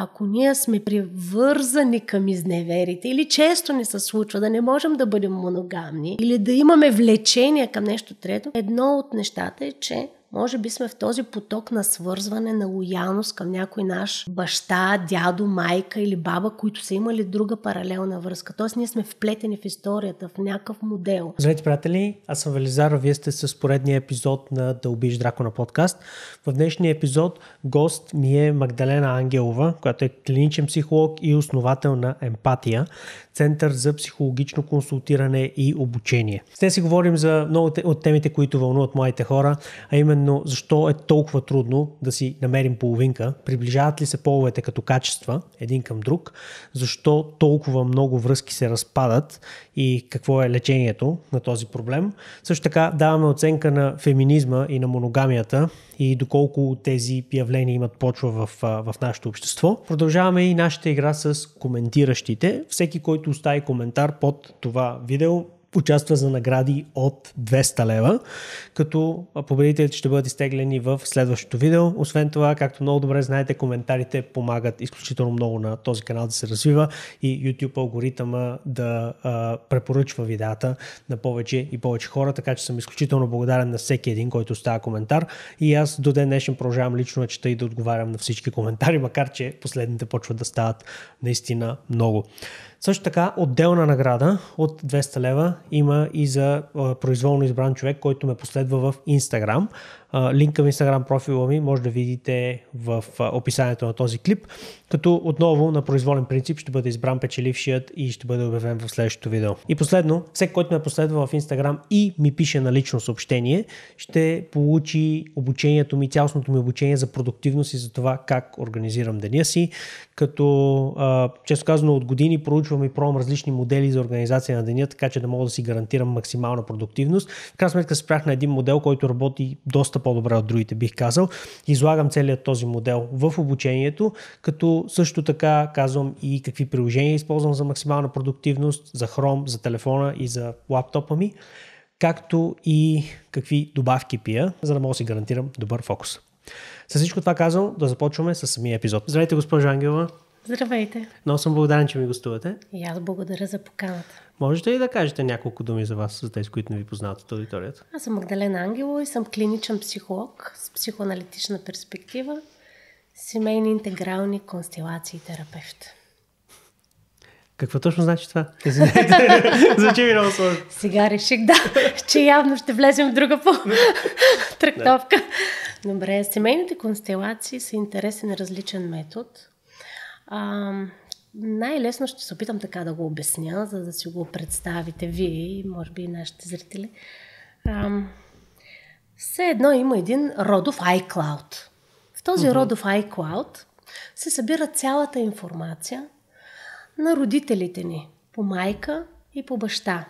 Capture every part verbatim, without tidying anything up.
Ако ние сме привързани към изневерите или често ни се случва да не можем да бъдем моногамни или да имаме влечение към нещо трето, едно от нещата е, че може би сме в този поток на свързване, на лоялност към някой наш баща, дядо, майка или баба, които са имали друга паралелна връзка. Тоест ние сме вплетени в историята, в някакъв модел. Здравейте, приятели! Аз съм Велизар, а вие сте с поредния епизод на Да убиеш дракона подкаст. В днешния епизод гост ми е Магдалена Ангелова, която е клиничен психолог и основател на Емпатия, център за психологично консултиране и обучение. С нея си говорим за много от темите, които вълнуват младите хора, а именно защо е толкова трудно да си намерим половинка, приближават ли се половете като качества един към друг, защо толкова много връзки се разпадат и какво е лечението на този проблем. Също така даваме оценка на феминизма и на моногамията и доколко тези явления имат почва в, в нашето общество. Продължаваме и нашата игра с коментиращите. Всеки, който остави коментар под това видео, участва за награди от двеста лева, като победителите ще бъдат изтеглени в следващото видео. Освен това, както много добре знаете, коментарите помагат изключително много на този канал да се развива и YouTube алгоритъма да а, препоръчва видеята на повече и повече хора, така че съм изключително благодарен на всеки един, който оставя коментар и аз до ден днешен продължавам лично да чета и да отговарям на всички коментари, макар че последните почват да стават наистина много. Също така, отделна награда от двеста лева има и за а, произволно избран човек, който ме последва в Instagram. А, линк към Instagram профила ми може да видите в а, описанието на този клип, като отново на произволен принцип ще бъде избран печелившият и ще бъде обявен в следващото видео. И последно, всеки, който ме последва в Instagram и ми пише на лично съобщение, ще получи обучението ми, цялостното ми обучение за продуктивност и за това как организирам деня си, като а, често казано от години проучвам и пробвам различни модели за организация на деня, така че да мога да си гарантирам максимална продуктивност. В крайна сметка се спрях на един модел, който работи доста по-добре от другите, бих казал. Излагам целият този модел в обучението, като също така казвам и какви приложения използвам за максимална продуктивност, за Chrome, за телефона и за лаптопа ми, както и какви добавки пия, за да мога да си гарантирам добър фокус. С всичко това казвам, да започваме с самия епизод. Здравейте, госпожо Ангелова. Здравейте. Много съм благодарен, че ми гостувате. И аз благодаря за поканата. Можете ли да кажете няколко думи за вас, за тези, които не ви познават от аудиторията? Аз съм Магдалена Ангелова и съм клиничен психолог с психоаналитична перспектива, семейни интегрални констелации терапевт. Какво точно значи това? Звучи ми много сложно. Сега реших, да, че явно ще влезем в друга по-трактовка. Да. Добре, семейните констелации са интересен и различен метод. А, най-лесно ще се опитам така да го обясня, за да си го представите вие и може би и нашите зрители. А, все едно има един родов iCloud. В този uh-huh. родов iCloud се събира цялата информация на родителите ни, по майка и по баща.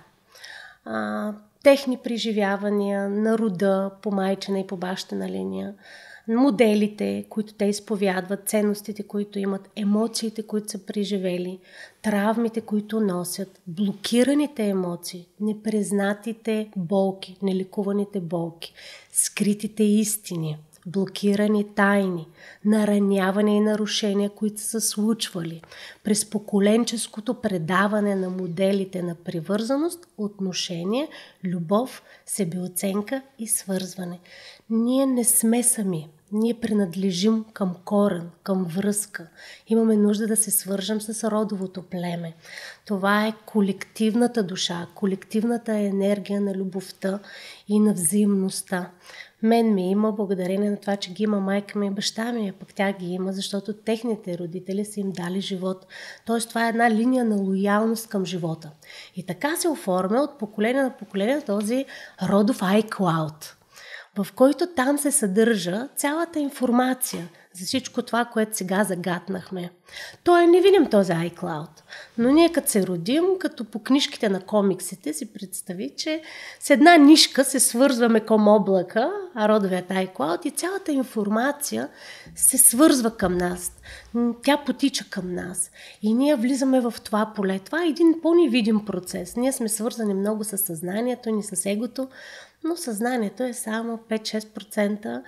А, техни преживявания на рода, по майчина и по бащина линия, моделите, които те изповядват, ценностите, които имат, емоциите, които са преживели, травмите, които носят, блокираните емоции, непризнатите болки, нелекуваните болки, скритите истини, блокирани тайни, нараняване и нарушения, които са случвали през поколенческото предаване на моделите на привързаност, отношение, любов, себеоценка и свързване. Ние не сме сами. Ние принадлежим към корен, към връзка. Имаме нужда да се свържем с родовото племе. Това е колективната душа, колективната енергия на любовта и на взаимността. Мен ми има благодарение на това, че ги има майка ми и баща ми, а пък тя ги има, защото техните родители са им дали живот. Тоест това е една линия на лоялност към живота. И така се оформя от поколение на поколение този родов iCloud, в който там се съдържа цялата информация за всичко това, което сега загатнахме. Той е невидим този iCloud, но ние като се родим, като по книжките на комиксите си представи, че с една нишка се свързваме към облака, а родовият iCloud, и цялата информация се свързва към нас. Тя потича към нас. И ние влизаме в това поле. Това е един по-невидим процес. Ние сме свързани много с съзнанието ни, с егото, но съзнанието е само пет-шест процента,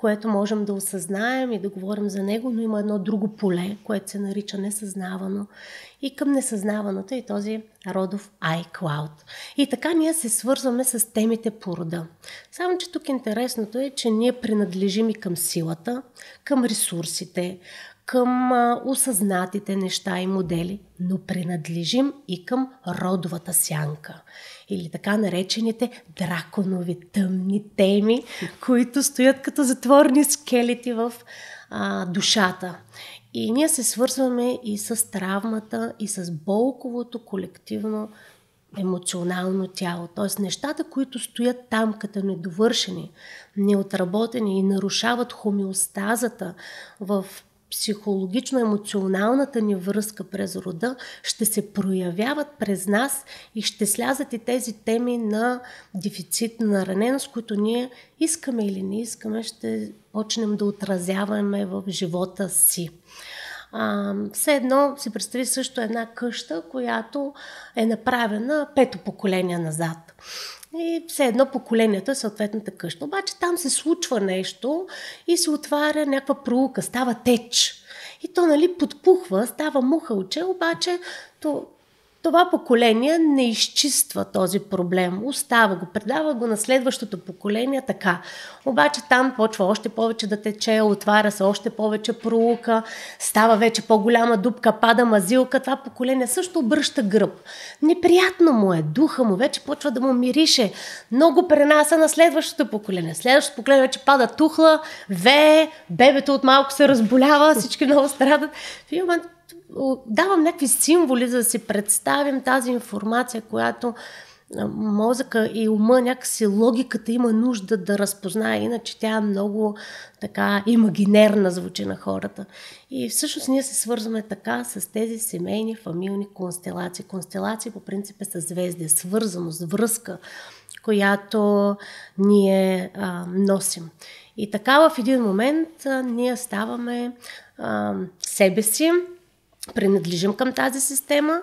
което можем да осъзнаем и да говорим за него, но има едно друго поле, което се нарича несъзнавано. И към несъзнаваното е този родов iCloud. И така ние се свързваме с темите по рода. Само, че тук интересното е, че ние принадлежим и към силата, към ресурсите, към а, осъзнатите неща и модели, но принадлежим и към родовата сянка. Или така наречените драконови тъмни теми, които стоят като затворени скелети в а, душата. И ние се свързваме и с травмата, и с болковото колективно емоционално тяло. Т.е. нещата, които стоят там като недовършени, неотработени и нарушават хомеостазата в психологично-емоционалната ни връзка през рода, ще се проявяват през нас и ще слязат и тези теми на дефицит, на раненост, които ние искаме или не искаме, ще почнем да отразяваме в живота си. А, все едно си представи също една къща, която е направена пето поколение назад. И все едно поколението е съответната къща. Обаче там се случва нещо и се отваря някаква проука, става теч. И то, нали, подпухва, става мухълче, обаче то, това поколение не изчиства този проблем. Остава го, предава го на следващото поколение така. Обаче там почва още повече да тече, отваря се още повече проука, става вече по-голяма дупка, пада мазилка. Това поколение също обръща гръб. Неприятно му е, духа му вече почва да му мирише. Много пренася на следващото поколение. Следващото поколение вече пада тухла, вее, бебето от малко се разболява, всички много страдат. Давам някакви символи, за да си представим тази информация, която мозъка и ума, някакси логиката има нужда да разпознае, иначе тя е много така имагинерна, звучи на хората. И всъщност ние се свързваме така с тези семейни, фамилни констелации. Констелации по принцип е съзвездие, свързаност, връзка, която ние а, носим. И така в един момент а, ние ставаме а, себе си, принадлежим към тази система,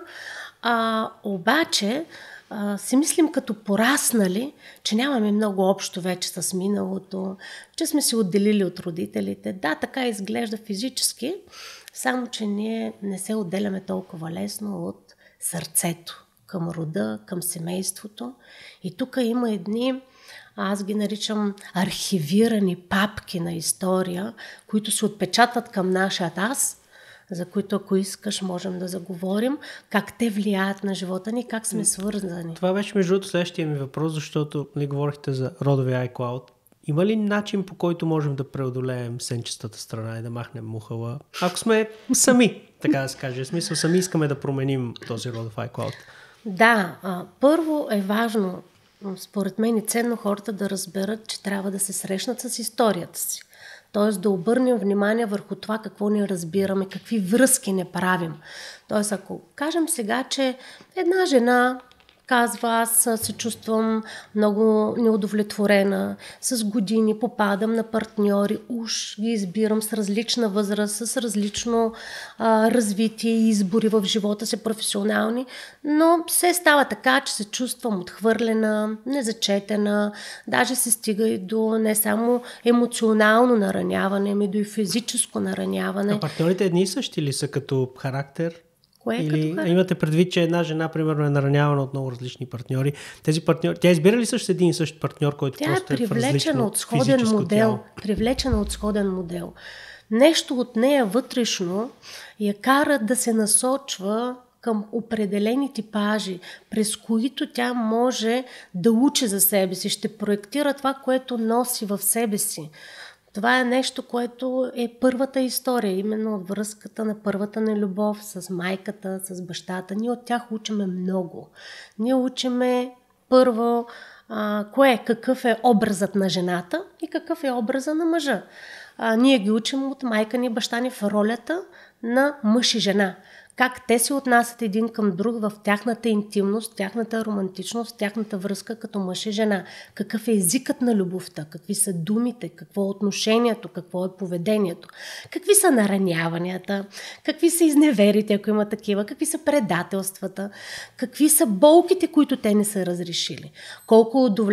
а, обаче а, си мислим като пораснали, че нямаме много общо вече с миналото, че сме се отделили от родителите. Да, така изглежда физически, само че ние не се отделяме толкова лесно от сърцето, към рода, към семейството. И тук има едни, аз ги наричам архивирани папки на история, които се отпечатват към нашия аз, за които, ако искаш, можем да заговорим, как те влияят на живота ни, как сме свързани. Това беше между другото следващия ми въпрос, защото не говорихте за родовия iCloud. Има ли начин, по който можем да преодолеем сенчестата страна и да махнем мухала? Ако сме сами, така да се каже, в смисъл сами искаме да променим този родов iCloud. Да, а, първо е важно, според мен и ценно хората да разберат, че трябва да се срещнат с историята си. Т.е. да обърнем внимание върху това какво не разбираме, какви връзки не правим. Т.е. ако кажем сега, че една жена казва, аз се чувствам много неудовлетворена, с години попадам на партньори, уж ги избирам с различна възраст, с различно а, развитие и избори в живота си професионални, но се става така, че се чувствам отхвърлена, незачетена, даже се стига и до не само емоционално нараняване, ами до и физическо нараняване. А партньорите едни и същи ли са като характер? Кое е Или като имате предвид, че една жена, примерно, е наранявана от много различни партньори. Тези партньори, тя избира ли също един и същ партньор, който тя просто е е в различно от сходен модел, тяло? привлечена от сходен модел. Нещо от нея вътрешно я кара да се насочва към определени типажи, през които тя може да учи за себе си, ще проектира това, което носи в себе си. Това е нещо, което е първата история, именно от връзката на първата ни любов с майката, с бащата. Ние от тях учиме много. Ние учиме първо а, кое, какъв е образът на жената и какъв е образът на мъжа. А, ние ги учим от майка ни и баща ни в ролята на мъж и жена. Как те се отнасят един към друг в тяхната интимност, тяхната романтичност, тяхната връзка като мъж и жена. Какъв е езикът на любовта, какви са думите, какво е отношението, какво е поведението, какви са нараняванията, какви са изневерите, ако има такива, какви са предателствата, какви са болките, които те не са разрешили, колко удовлен...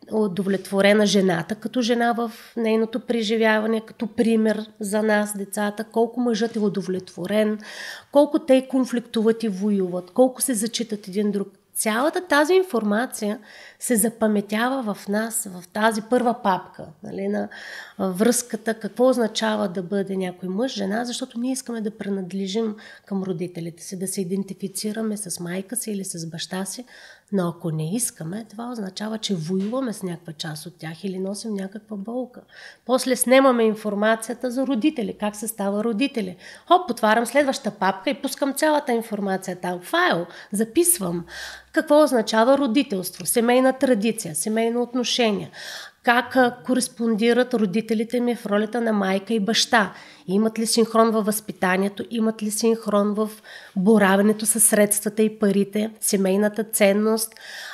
удовлетворена жената като жена в нейното преживяване, като пример за нас, децата, колко мъжът е удовлетворен, колко те конфликтуват и воюват, колко се зачитат един друг. Цялата тази информация се запаметява в нас, в тази първа папка, нали, на връзката, какво означава да бъде някой мъж, жена, защото ние искаме да принадлежим към родителите си, да се идентифицираме с майка си или с баща си, но ако не искаме, това означава, че воюваме с някаква част от тях или носим някаква болка. После снемаме информацията за родители, как се става родители. Хоп, отварям следваща папка и пускам цялата информация там, файл, записвам. Какво означава родителство, семейна традиция, семейно отношение, как кореспондират родителите ми в ролята на майка и баща, имат ли синхрон във възпитанието, имат ли синхрон в боравенето със средствата и парите, семейната ценност,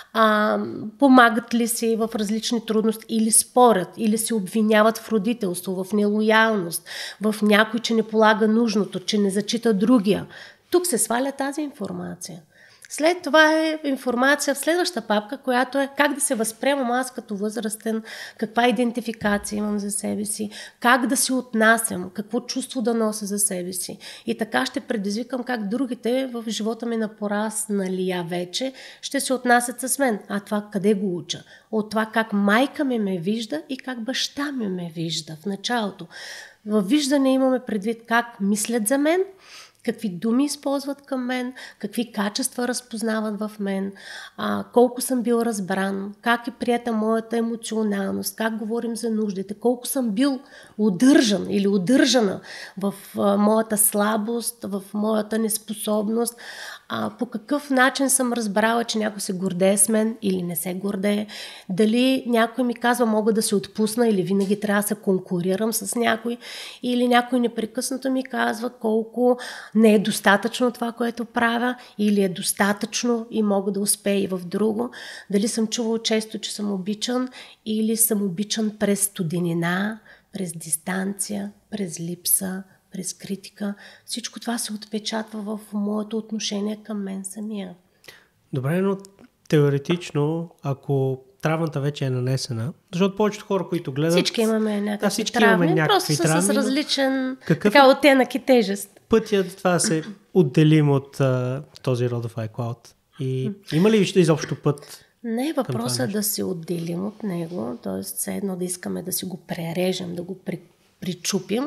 а, помагат ли си в различни трудности или спорят, или се обвиняват в родителство, в нелоялност, в някой, че не полага нужното, че не зачита другия. Тук се сваля тази информация. След това е информация в следващата папка, която е как да се възприемам аз като възрастен, каква идентификация имам за себе си, как да се отнасям, какво чувство да нося за себе си. И така ще предизвикам как другите в живота ми на порасналия вече ще се отнасят с мен. А това къде го уча? От това как майка ми ме вижда и как баща ми ме вижда в началото. Във виждане имаме предвид как мислят за мен, какви думи използват към мен, какви качества разпознават в мен, а, колко съм бил разбран, как е прията моята емоционалност, как говорим за нуждите, колко съм бил удържан или удържана в а, моята слабост, в моята неспособност, а, по какъв начин съм разбрала, че някой се гордее с мен или не се гордее, дали някой ми казва мога да се отпусна или винаги трябва да се конкурирам с някой, или някой непрекъснато ми казва колко не е достатъчно това, което правя, или е достатъчно и мога да успея и в друго. Дали съм чувал често, че съм обичан, или съм обичан през студенина, през дистанция, през липса, през критика. Всичко това се отпечатва в моето отношение към мен самия. Добре, но теоретично, ако травмата вече е нанесена, защото повечето хора, които гледат... Всички имаме някакви да, всички травми, имаме някакви просто са травми, с различен какъв така, оттенък и тежест. Пътят това да се отделим от а, този родов iCloud. И има ли изобщо път? Не е въпросът да се отделим от него, т.е. все едно да искаме да си го прережем, да го при, причупим.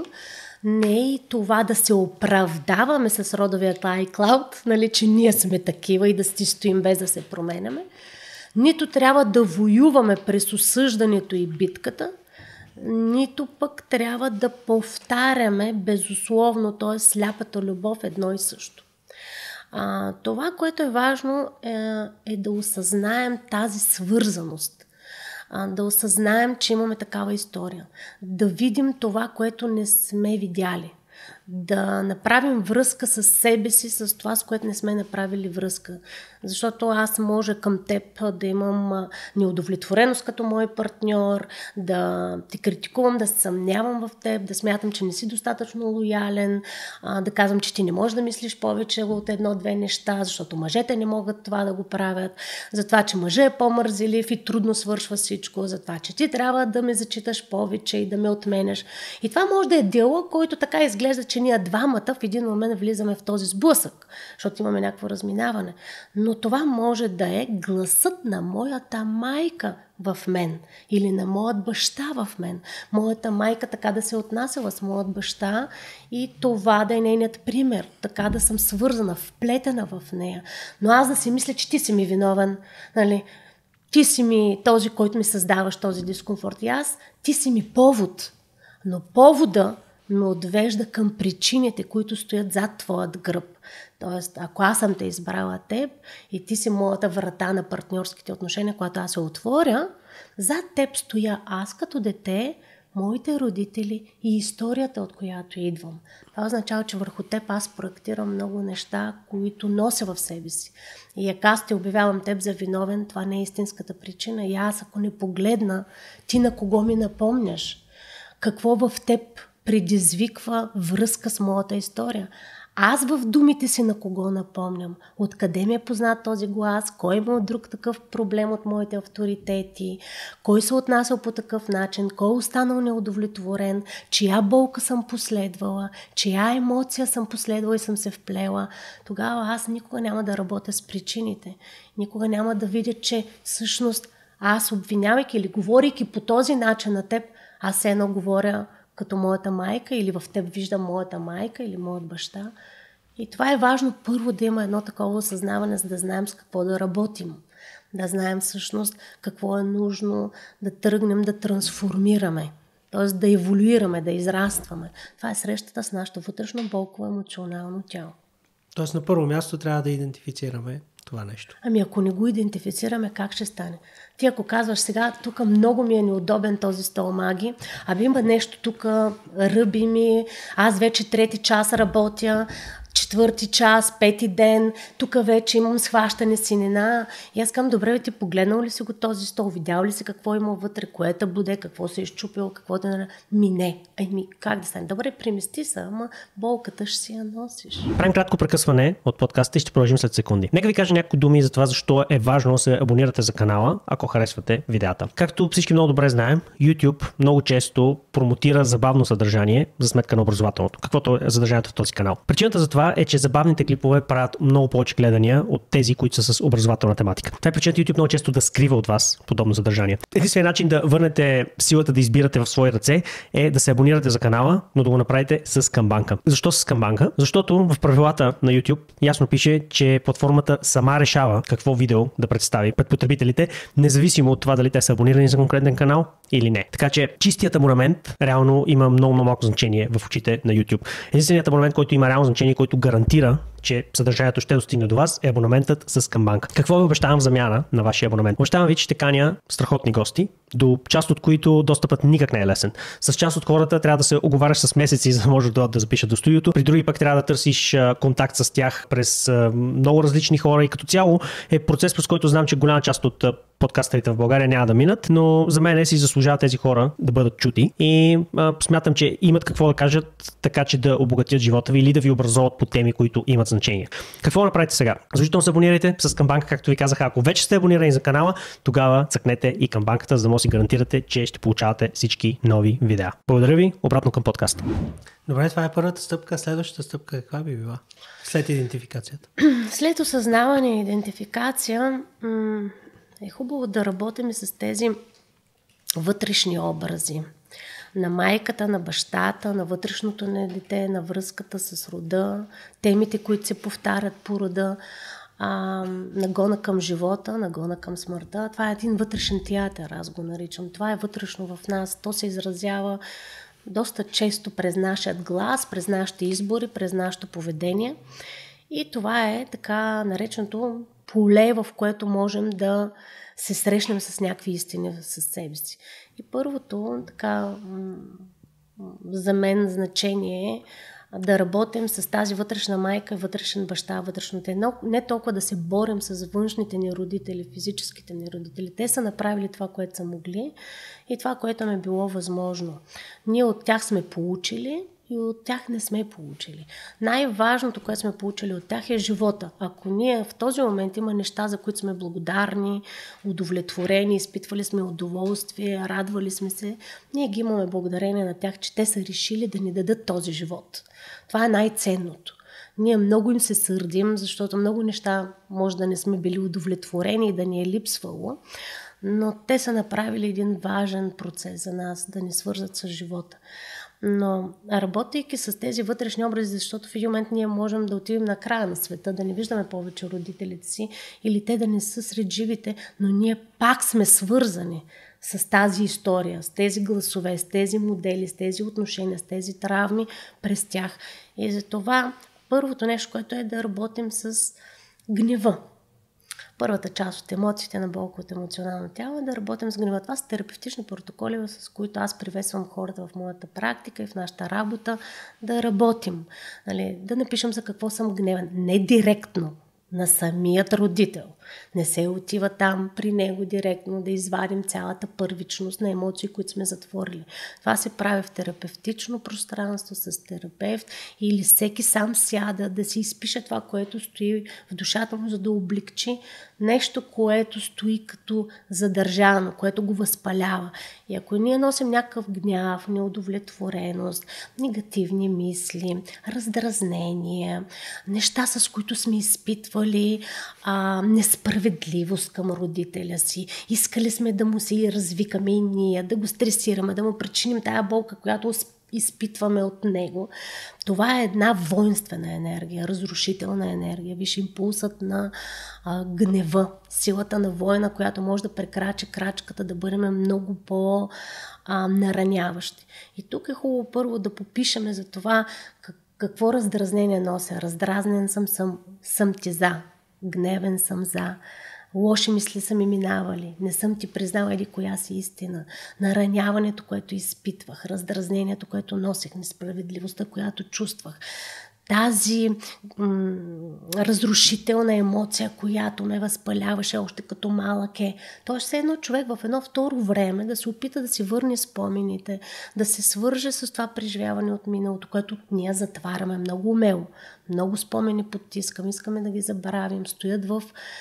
Не е и това да се оправдаваме с родовият iCloud, нали, че ние сме такива и да си стоим без да се променяме. Нито трябва да воюваме през осъждането и битката, нито пък трябва да повтаряме безусловно, т.е. сляпата любов едно и също. А, това, което е важно е, е да осъзнаем тази свързаност, а, да осъзнаем, че имаме такава история, да видим това, което не сме видяли, да направим връзка с себе си, с това, с което не сме направили връзка. Защото аз може към теб да имам неудовлетвореност като мой партньор, да те критикувам, да се съмнявам в теб, да смятам, че не си достатъчно лоялен, да казвам, че ти не можеш да мислиш повече от едно-две неща, защото мъжете не могат това да го правят, за това, че мъжът е по-мързелив и трудно свършва всичко, за това, че ти трябва да ме зачиташ повече и да ме отменяш. И това може да е диалог, който така изглежда, че ние двамата в един момент влизаме в този сблъсък, защото имаме някакво разминаване. Но това може да е гласът на моята майка в мен или на моят баща в мен. Моята майка така да се отнасяла с моят баща и това да е нейният пример, така да съм свързана, вплетена в нея. Но аз да си мисля, че ти си ми виновен, нали? Ти си ми този, който ми създаваш този дискомфорт и аз, ти си ми повод. Но повода ме отвежда към причините, които стоят зад твоят гръб. Тоест, ако аз съм те избрала теб и ти си моята врата на партньорските отношения, когато аз се отворя, зад теб стоя аз като дете, моите родители и историята, от която идвам. Това означава, че върху теб аз проектирам много неща, които нося в себе си. И ако аз те обявявам теб за виновен, това не е истинската причина. И аз, ако не погледна, ти на кого ми напомняш? Какво в теб предизвиква връзка с моята история? Аз в думите си на кого напомням, откъде ми е познат този глас, кой има друг такъв проблем от моите авторитети, кой се отнасял по такъв начин, кой е останал неудовлетворен, чия болка съм последвала, чия емоция съм последвала и съм се вплела. Тогава аз никога няма да работя с причините. Никога няма да видя, че всъщност аз, обвинявайки или говорейки по този начин на теб, аз все едно говоря като моята майка или в теб виждам моята майка или моят баща. И това е важно първо да има едно такова осъзнаване, за да знаем с какво да работим. Да знаем всъщност какво е нужно да тръгнем да трансформираме. Т.е. да еволюираме, да израстваме. Това е срещата с нашето вътрешно болково емоционално тяло. Тоест на първо място трябва да идентифицираме това нещо. Ами ако не го идентифицираме, как ще стане? Ти ако казваш сега, тук много ми е неудобен този стол маги, аби има нещо тук, ръби ми, аз вече трети час работя, четвърти час, пети ден, тук вече имам схващане синина. И аз казвам, добре, ти погледнал ли си го този стол, видял ли си какво има вътре, кое е буде, какво се е изчупило, какво да... Ми не. Ами как да стане? Добре, премести се, ама болката ще си я носиш. Правим кратко прекъсване от подкаста и ще продължим след секунди. Нека ви кажа някои думи за това, защо е важно да се абонирате за канала, ако харесвате видеята. Както всички много добре знаем, YouTube много често промотира забавно съдържание за сметка на образователното, каквото е съдържанието в този канал. Причината за това е, че забавните клипове правят много повече гледания от тези, които са с образователна тематика. Това е причината YouTube много често да скрива от вас подобно съдържание. Единственият начин да върнете силата да избирате в свои ръце е да се абонирате за канала, но да го направите с камбанка. Защо с камбанка? Защото в правилата на YouTube ясно пише, че платформата сама решава какво видео да представи пред потребителите, независимо от това дали те са абонирани за конкретен канал или не. Така че чистият абонамент реално има много, много малко значение в очите на YouTube. Единственият абонамент, който има реално значение, който гарантира, че съдържанието ще достигне до вас, е абонаментът с камбанка. Какво ви обещавам в замяна на вашия абонамент? Обещавам ви, че ще каня страхотни гости, до част от които достъпът никак не е лесен. С част от хората трябва да се оговаряш с месеци, за да можеш да, да запишат до студиото. При други пък трябва да търсиш контакт с тях през много различни хора и като цяло е процес, през който знам, че голяма част от подкастерите в България няма да минат, но за мен си заслужават тези хора да бъдат чути и а, смятам, че имат какво да кажат, така че да обогатят живота ви или да ви образоват по теми, които имат значение. Какво направите сега? Задължително се абонирайте с камбанка, както ви казах. Ако вече сте абонирани за канала, тогава цъкнете и камбанката, за да може да си гарантирате, че ще получавате всички нови видеа. Благодаря ви, обратно към подкаста. Добре, това е първата стъпка. Следващата стъпка каква би била? След идентификацията. След осъзнаване и идентификация м- е хубаво да работим с тези вътрешни образи. На майката, на бащата, на вътрешното на дете, на връзката с рода, темите, които се повтарят по рода, а, нагона към живота, нагона към смъртта. Това е един вътрешен театър, аз го наричам. Това е вътрешно в нас. То се изразява доста често през нашия глас, през нашите избори, през нашето поведение. И това е така нареченото поле, в което можем да се срещнем с някакви истини със себе си. И първото, така, за мен значение е да работим с тази вътрешна майка, вътрешен баща, вътрешно те. Не толкова да се борим с външните ни родители, физическите ни родители. Те са направили това, което са могли и това, което им е било възможно. Ние от тях сме получили и от тях не сме получили. Най-важното, което сме получили от тях е живота. Ако ние в този момент има неща, за които сме благодарни, удовлетворени, изпитвали сме удоволствие, радвали сме се, ние ги имаме благодарение на тях, че те са решили да ни дадат този живот. Това е най-ценното. Ние много им се сърдим, защото много неща може да не сме били удовлетворени и да ни е липсвало, но те са направили един важен процес за нас, да ни свързат с живота. Но работейки с тези вътрешни образи, защото в един момент ние можем да отидем на края на света, да не виждаме повече родителите си или те да не са сред живите, но ние пак сме свързани с тази история, с тези гласове, с тези модели, с тези отношения, с тези травми през тях. И затова първото нещо, което е да работим с гнева. Първата част от емоциите на болковото емоционално тяло е да работим с гнева. Това са терапевтични протоколи, с които аз приветствам хората в моята практика и в нашата работа да работим. Нали, да напишем за какво съм гневен. Не директно на самият родител. Не се отива там при него директно да извадим цялата първичност на емоции, които сме затворили. Това се прави в терапевтично пространство с терапевт или всеки сам сяда да си изпише това, което стои в душата му, за да облегчи нещо, което стои като задържано, което го възпалява. И ако ние носим някакъв гняв, неудовлетвореност, негативни мисли, раздразнение, неща, с които сме изпитвали а, несправедливост към родителя си, искали сме да му се развикаме и ние, да го стресираме, да му причиним тая болка, която изпитваме от него. Това е една воинствена енергия, разрушителна енергия. Виж, импулсът на а, гнева, силата на война, която може да прекрачи крачката, да бъдем много по-нараняващи. И тук е хубаво първо да попишеме за това как, какво раздразнение нося. Раздразнен съм, съм, съм ти за, гневен съм за, лоши мисли са ми минавали, не съм ти признала или коя си истина, нараняването, което изпитвах, раздразнението, което носех, несправедливостта, която чувствах, тази м- разрушителна емоция, която ме възпаляваше още като малък е. Тоест все едно човек в едно второ време да се опита да си върне спомените, да се свърже с това преживяване от миналото, което ние затваряме много умело. Много спомени потискам, искаме да ги забравим, стоят в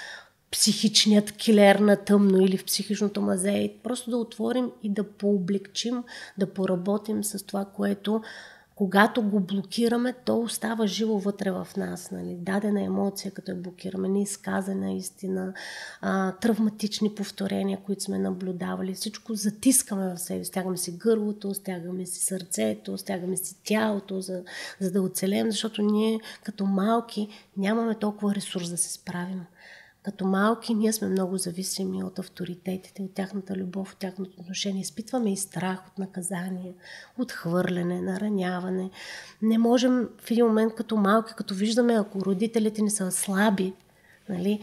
психичният килер на тъмно или в психичното мазе и просто да отворим и да пооблегчим, да поработим с това, което когато го блокираме, то остава живо вътре в нас. Нали? Дадена емоция, като я блокираме, неизказана истина, а, травматични повторения, които сме наблюдавали, всичко затискаме в себе. Стягаме си гърлото, стягаме си сърцето, стягаме си тялото, за, за да оцелем, защото ние като малки нямаме толкова ресурс да се справим. Като малки ние сме много зависими от авторитетите, от тяхната любов, от тяхното отношение. Изпитваме и страх от наказание, от хвърляне, нараняване. Не можем в един момент като малки, като виждаме, ако родителите ни са слаби, нали,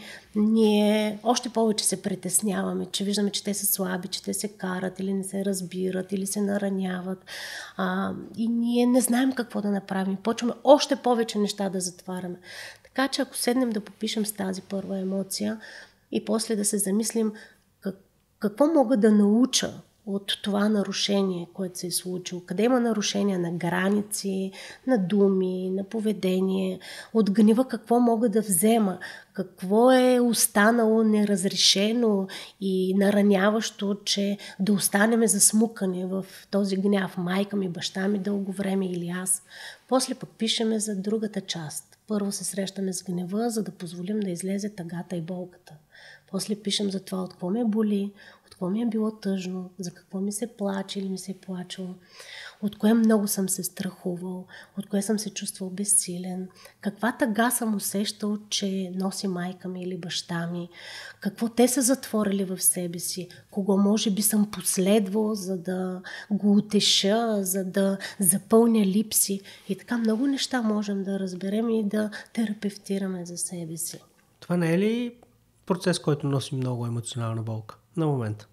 ние още повече се притесняваме, че виждаме, че те са слаби, че те се карат или не се разбират, или се нараняват. А, и ние не знаем какво да направим. Почваме още повече неща да затваряме. Така че ако седнем да попишем с тази първа емоция и после да се замислим как, какво мога да науча от това нарушение, което се е случило, къде има нарушение на граници, на думи, на поведение, от гнева какво мога да взема, какво е останало неразрешено и нараняващо, че да останеме засмукани в този гняв, майка ми, баща ми дълго време или аз. После пък пишеме за другата част. Първо се срещаме с гнева, за да позволим да излезе тъгата и болката. После пишем за това, от какво ме боли, от какво ми е било тъжно, за какво ми се плаче или ми се е плачело, от кое много съм се страхувал, от кое съм се чувствал безсилен, каква тъга съм усещал, че носи майка ми или баща ми, какво те са затворили в себе си, кого може би съм последвал, за да го утеша, за да запълня липси. И така много неща можем да разберем и да терапевтираме за себе си. Това не е ли процес, който носи много емоционална болка на момента?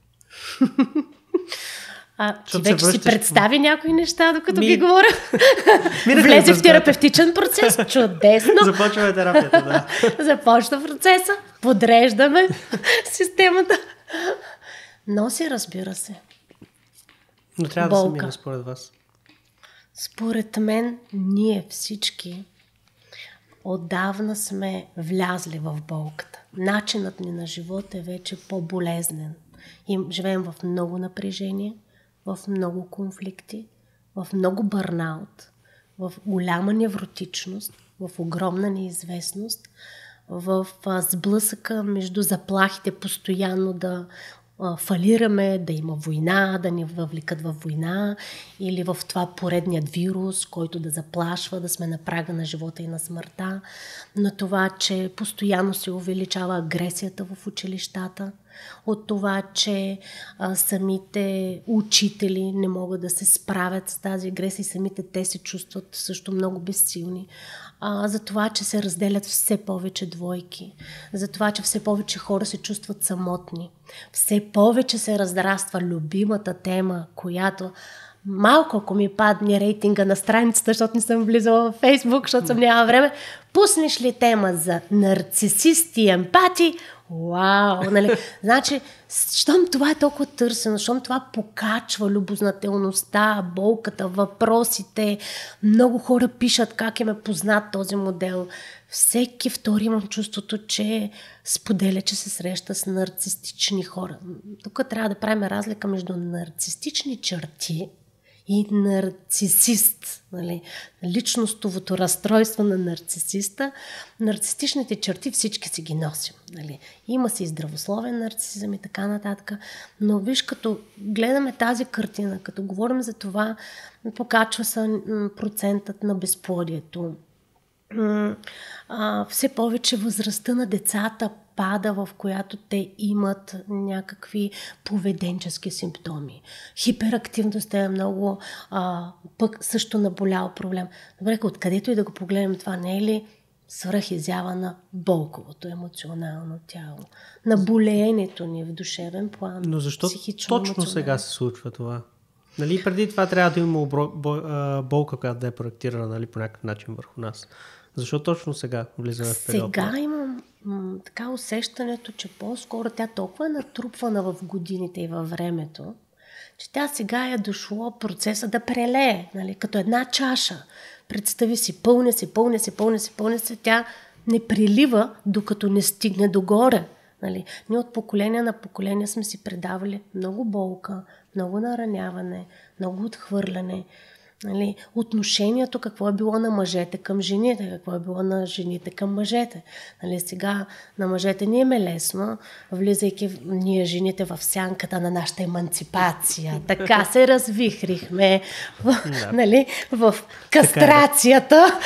А, ти вече връщаш... си представи някои неща, докато Ми... ги говоря. Влезе в терапевтичен процес. Чудесно. Започваме терапията, да. Започва процеса. Подреждаме системата. Носи, разбира се. Но трябва болка. Да се мине според вас. Според мен, ние всички отдавна сме влязли в болката. Начинът ни на живот е вече по-болезнен. И живеем в много напрежение, в много конфликти, в много бърнаут, в голяма невротичност, в огромна неизвестност, в сблъсъка между заплахите постоянно да фалираме, да има война, да ни въвлекат във война или в това поредният вирус, който да заплашва, да сме на прага на живота и на смъртта, на това, че постоянно се увеличава агресията в училищата, от това, че а, самите учители не могат да се справят с тази агресия и самите те се чувстват също много безсилни. А, за това, че се разделят все повече двойки, за това, че все повече хора се чувстват самотни, все повече се разраства любимата тема, която малко, ако ми падне рейтинга на страницата, защото не съм влизала в Фейсбук, защото съм няма време, пуснеш ли тема за нарцисисти и емпати, Вау! Нали? Значи, щом това е толкова търсено, щом това покачва любознателността, болката, въпросите, много хора пишат как им е познат този модел. Всеки втори имам чувството, че споделя, че се среща с нарцистични хора. Тук трябва да правим разлика между нарцистични черти и нарцисист. Нали? Личностовото разстройство на нарцисиста. Нарцистичните черти всички си ги носим. Нали? Има си и здравословен нарцисизъм и така нататък. Но виж, като гледаме тази картина, като говорим за това, покачва се процентът на безплодието. А, все повече възрастта на децата пада, в която те имат някакви поведенчески симптоми. Хиперактивността е много а, пък също наболял проблем. Добре, откъдето и да го погледнем, това не е ли свръхизява на болковото емоционално тяло, на болеенето ни в душевен план? Но защо точно сега се случва това? Нали, преди това трябва да има болка, която да е проектирана, нали, по някакъв начин върху нас. Защо точно сега влизаме в период? Сега имам м- така усещането, че по-скоро тя толкова е натрупвана в годините и във времето, че тя сега е дошло процеса да прелее, нали, като една чаша. Представи си, пълня си, пълня си, пълня си, пълня си, тя не прилива, докато не стигне догоре. Нали. Ние от поколение на поколение сме си предавали много болка, много нараняване, много отхвърляне. Нали, отношението какво е било на мъжете към жените, какво е било на жените към мъжете. Нали, сега на мъжете ни е лесно, влизайки в, ние жените в сянката на нашата еманципация. Така се развихрихме в, да. Нали, в кастрацията,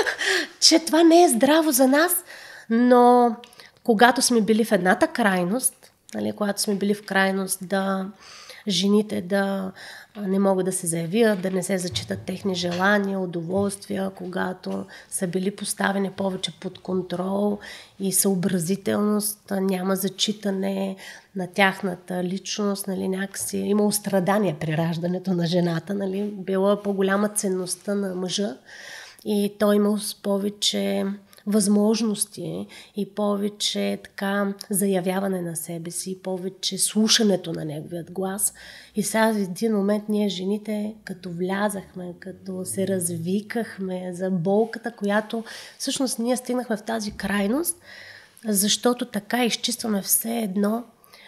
че това не е здраво за нас, но когато сме били в едната крайност, нали, когато сме били в крайност да жените да не могат да се заявят, да не се зачитат техни желания, удоволствия, когато са били поставени повече под контрол и съобразителност, няма зачитане на тяхната личност, нали, някакси има страдания при раждането на жената, нали, била по-голяма ценността на мъжа и той имал повече възможности и повече така заявяване на себе си, повече слушането на неговият глас. И сега в един момент ние жените, като влязахме, като се развикахме за болката, която всъщност ние стигнахме в тази крайност, защото така изчистваме все едно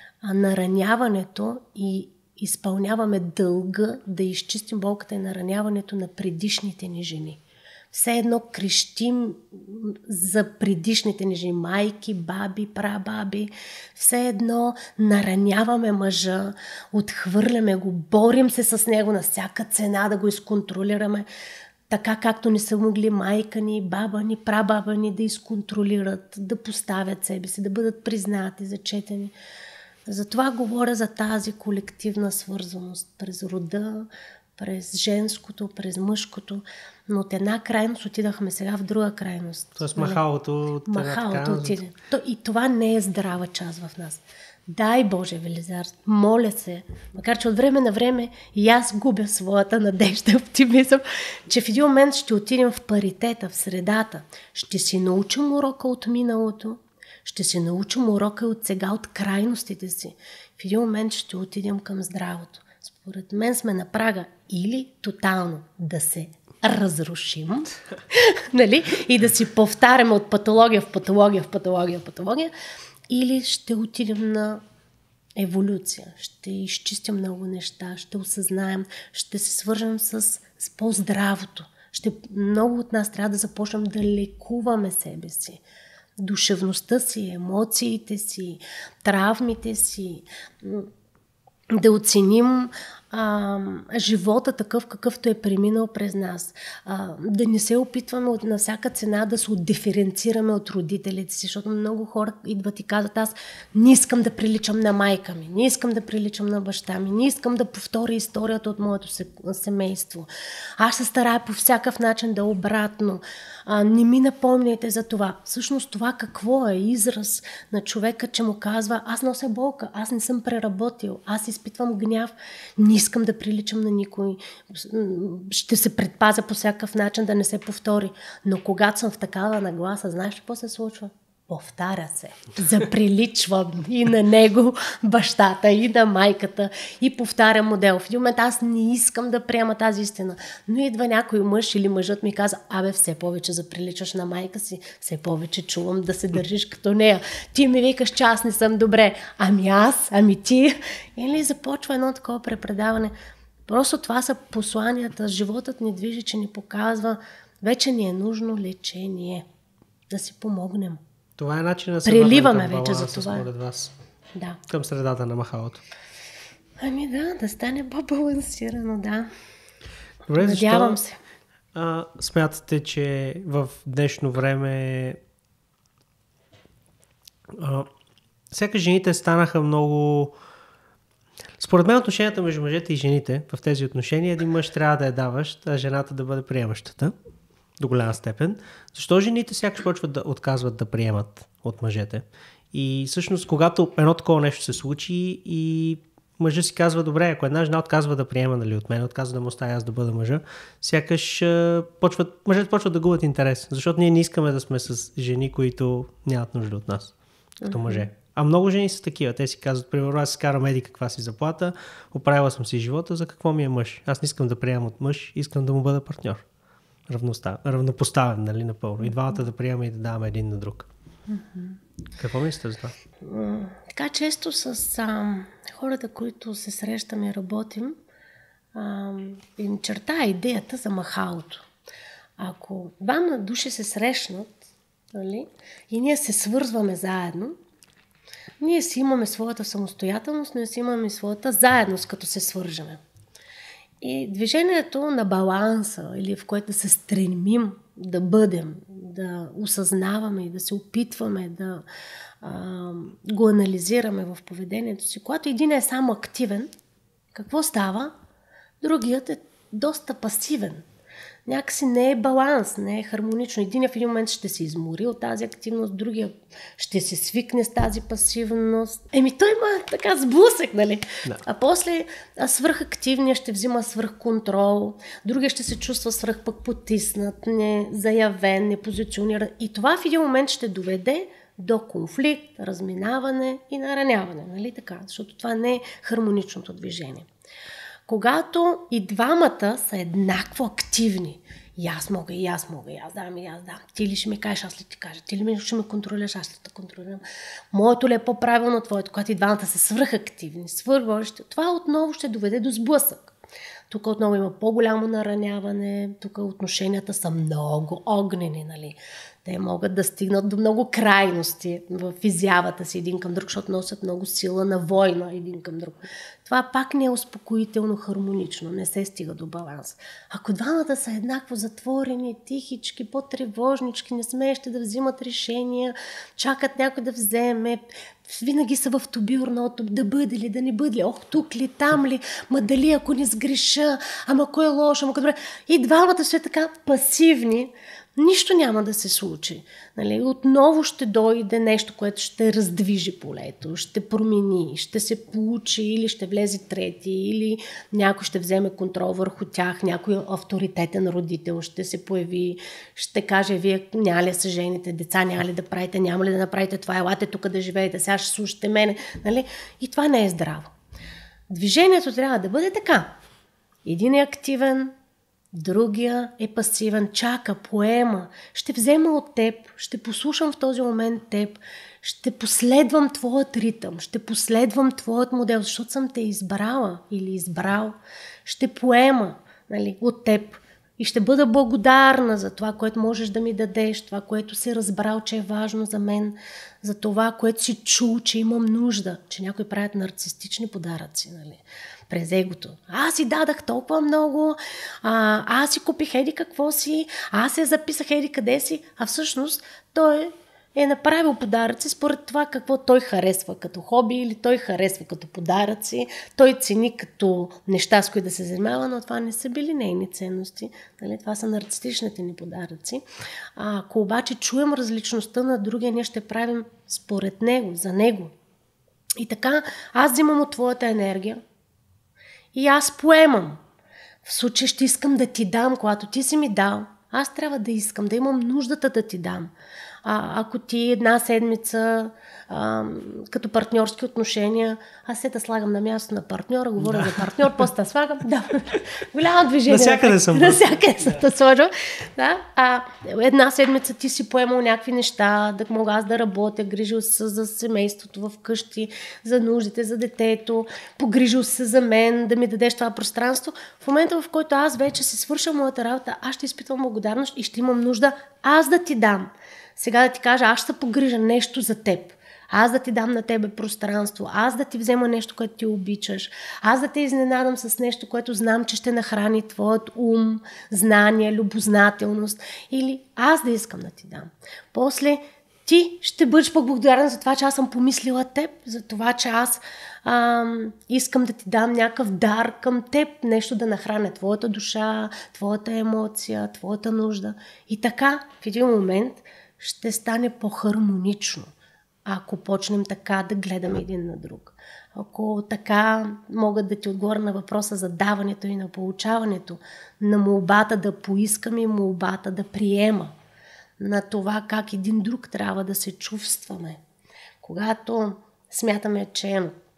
нараняването и изпълняваме дълга да изчистим болката и нараняването на предишните ни жени. Все едно крещим за предишните ни жени, майки, баби, прабаби. Все едно нараняваме мъжа, отхвърляме го, борим се с него на всяка цена да го изконтролираме, така както не са могли майка ни, баба ни, прабаба ни да изконтролират, да поставят себе си, да бъдат признати, зачетени. Затова говоря за тази колективна свързаност през рода, през женското, през мъжкото, но от една крайност отидахме сега в друга крайност. Тоест махалото от Махалото отиде. И това не е здрава част в нас. Дай Боже, Велизар, моля се, макар че от време на време и аз губя своята надежда и оптимизъм, че в един момент ще отидем в паритета, в средата. Ще си научим урока от миналото, ще си научим урока от сега, от крайностите си. В един момент ще отидем към здравото. Според мен сме на прага или тотално да се разрушим, нали? И да си повтаряме от патология в патология, в патология, в патология, или ще отидем на еволюция, ще изчистим много неща, ще осъзнаем, ще се свържем с, с по-здравото. Ще, много от нас трябва да започнем да лекуваме себе си. Душевността си, емоциите си, травмите си, да оценим а, живота такъв, какъвто е преминал през нас. А, да не се опитваме от, на всяка цена да се отдиференцираме от родителите си, защото много хора идват и казват: аз не искам да приличам на майка ми, не искам да приличам на баща ми, не искам да повторя историята от моето семейство. Аз се старая по всякакъв начин да е обратно. А, не ми напомняйте за това. Всъщност това какво е? Израз на човека, че му казва: аз нося болка, аз не съм преработил, аз изпитвам гняв, не искам да приличам на никой, ще се предпазя по всякакъв начин да не се повтори. Но когато съм в такава нагласа, знаеш какво се случва? Повтаря се. Заприличвам и на него, бащата, и на майката, и повтаря модел. В един момент аз не искам да приема тази истина. Но идва някой мъж или мъжът ми каза, абе, все повече заприличаш на майка си, все повече чувам да се държиш като нея. Ти ми викаш, че аз не съм добре. Ами аз, ами ти. Или започва едно такова препредаване. Просто това са посланията. Животът ни движи, че ни показва, вече ни е нужно лечение. Да си помогнем. Това е начин да се преливаме вече за това. Според вас. Да. Към средата на махалото. Ами да, да стане по-балансирано, да. Добре, надявам защо, се. А, смятате, че в днешно време а, сякаш жените станаха много... Според мен отношенията между мъжете и жените в тези отношения, един мъж трябва да е даващ, а жената да бъде приемащата до голяма степен. Защо жените сякаш почват да отказват да приемат от мъжете? И всъщност, когато едно такова нещо се случи и мъжът си казва, добре, ако една жена отказва да приема, нали, от мен, отказва да му оставя аз да бъда мъжа, сякаш почват, мъжете почват да губят интерес, защото ние не искаме да сме с жени, които нямат нужда от нас, като мъже. А много жени са такива. Те си казват, примерно, аз си карам еди каква си заплата, оправила съм си живота, за какво ми е мъж? Аз не искам да приемам от мъж, искам да му бъда партньор. Равнопоставен, нали, напълно. И двамата да приемаме и да даваме един на друг. Mm-hmm. Какво мислите за това? Mm, така често с а, хората, които се срещаме и работим, а, им черта идеята за махалото. Ако двама души се срещнат, нали, и ние се свързваме заедно, ние си имаме своята самостоятелност, ние си имаме своята заедност, като се свържеме. И движението на баланса, или в което се стремим да бъдем, да осъзнаваме и да се опитваме да а, го анализираме в поведението си, когато един е само активен, какво става? Другият е доста пасивен. Някакси не е баланс, не е хармонично. Единият в един момент ще се измори от тази активност, другия ще се свикне с тази пасивност. Еми той има така сблъсък, нали? Да. А после свръхактивният ще взима свръхконтрол, другия ще се чувства свръх пък потиснат, незаявен, непозициониран. И това в един момент ще доведе до конфликт, разминаване и нараняване, нали така? Защото това не е хармоничното движение. Когато и двамата са еднакво активни, и аз мога, и аз мога, и аз дам, и аз дам. Ти ли ще ми кажеш, аз ли ти кажа? Ти ли ще ме контролираш, аз ли те контролирам? Моето ли е по-правилно твоето? Когато и двамата са свръхактивни, свърхващи, това отново ще доведе до сблъсък. Тук отново има по-голямо нараняване, тук отношенията са много огнени, нали? Те могат да стигнат до много крайности в изявата си един към друг, защото носят много сила на война един към друг. Това пак не е успокоително хармонично, не се стига до баланс. Ако двамата са еднакво затворени, тихички, по-тревожнички, не смеещи да взимат решения, чакат някой да вземе, винаги са в тобиор на отоп, да бъде ли, да не бъде ли, ох, тук ли, там ли, ма дали ако не сгреша, ама кой е лошо, ама кой е добре. И двамата са така пасивни, нищо няма да се случи. Нали? Отново ще дойде нещо, което ще раздвижи полето, ще промени, ще се получи или ще влезе трети, или някой ще вземе контрол върху тях, някой авторитетен родител ще се появи, ще каже, вие няма ли да се жените, деца няма ли да правите, няма ли да направите това, елате тук да живеете, сега ще слушате мене. Нали? И това не е здраво. Движението трябва да бъде така. Един е активен, другия е пасивен, чака, поема, ще взема от теб, ще послушам в този момент теб, ще последвам твоят ритъм, ще последвам твоят модел, защото съм те избрала или избрал, ще поема, нали, от теб и ще бъда благодарна за това, което можеш да ми дадеш, това, което си разбрал, че е важно за мен, за това, което си чул, че имам нужда, че някои правят нарцистични подаръци, нали, през егото. Аз си дадах толкова много, а, аз си купих еди какво си, аз се записах еди къде си, а всъщност той е направил подаръци според това какво той харесва като хоби или той харесва като подаръци, той цени като неща, с които да се занимава, но това не са били нейни ценности. Нали? Това са нарцистичните ни подаръци. А, ако обаче чуем различността на другия, ние ще правим според него, за него. И така, аз взимам от твоята енергия, и аз поемам. В случай ще искам да ти дам, когато ти си ми дал, аз трябва да искам, да имам нуждата да ти дам. А, ако ти една седмица а, като партньорски отношения, аз се да слагам на място на партньора, говоря да. за партньор, после да слагам, да, голямо движение. Насякъде съм. Насякъде съм да сложа. Да? А една седмица ти си поемал някакви неща, да мога аз да работя, грижил се за семейството в къщи, за нуждите, за детето, погрижил се за мен, да ми дадеш това пространство. В момента, в който аз вече си свърша моята работа, аз ще изпитвам благодарност и ще имам нужда аз да ти дам. Сега да ти кажа, аз ще погрижа нещо за теб. Аз да ти дам на тебе пространство, аз да ти взема нещо, което ти обичаш, аз да те изненадам с нещо, което знам, че ще нахрани твоят ум, знание, любознателност, или аз да искам да ти дам. После ти ще бъдеш пък благодарен за това, че аз съм помислила теб, за това, че аз ам, искам да ти дам някакъв дар към теб, нещо да нахраня твоята душа, твоята емоция, твоята нужда. И така, в един момент ще стане по-хармонично, ако почнем така да гледаме един на друг. Ако така могат да ти отговоря на въпроса за даването и на получаването, на молбата да поискам и молбата да приема, на това как един друг трябва да се чувстваме. Когато смятаме, че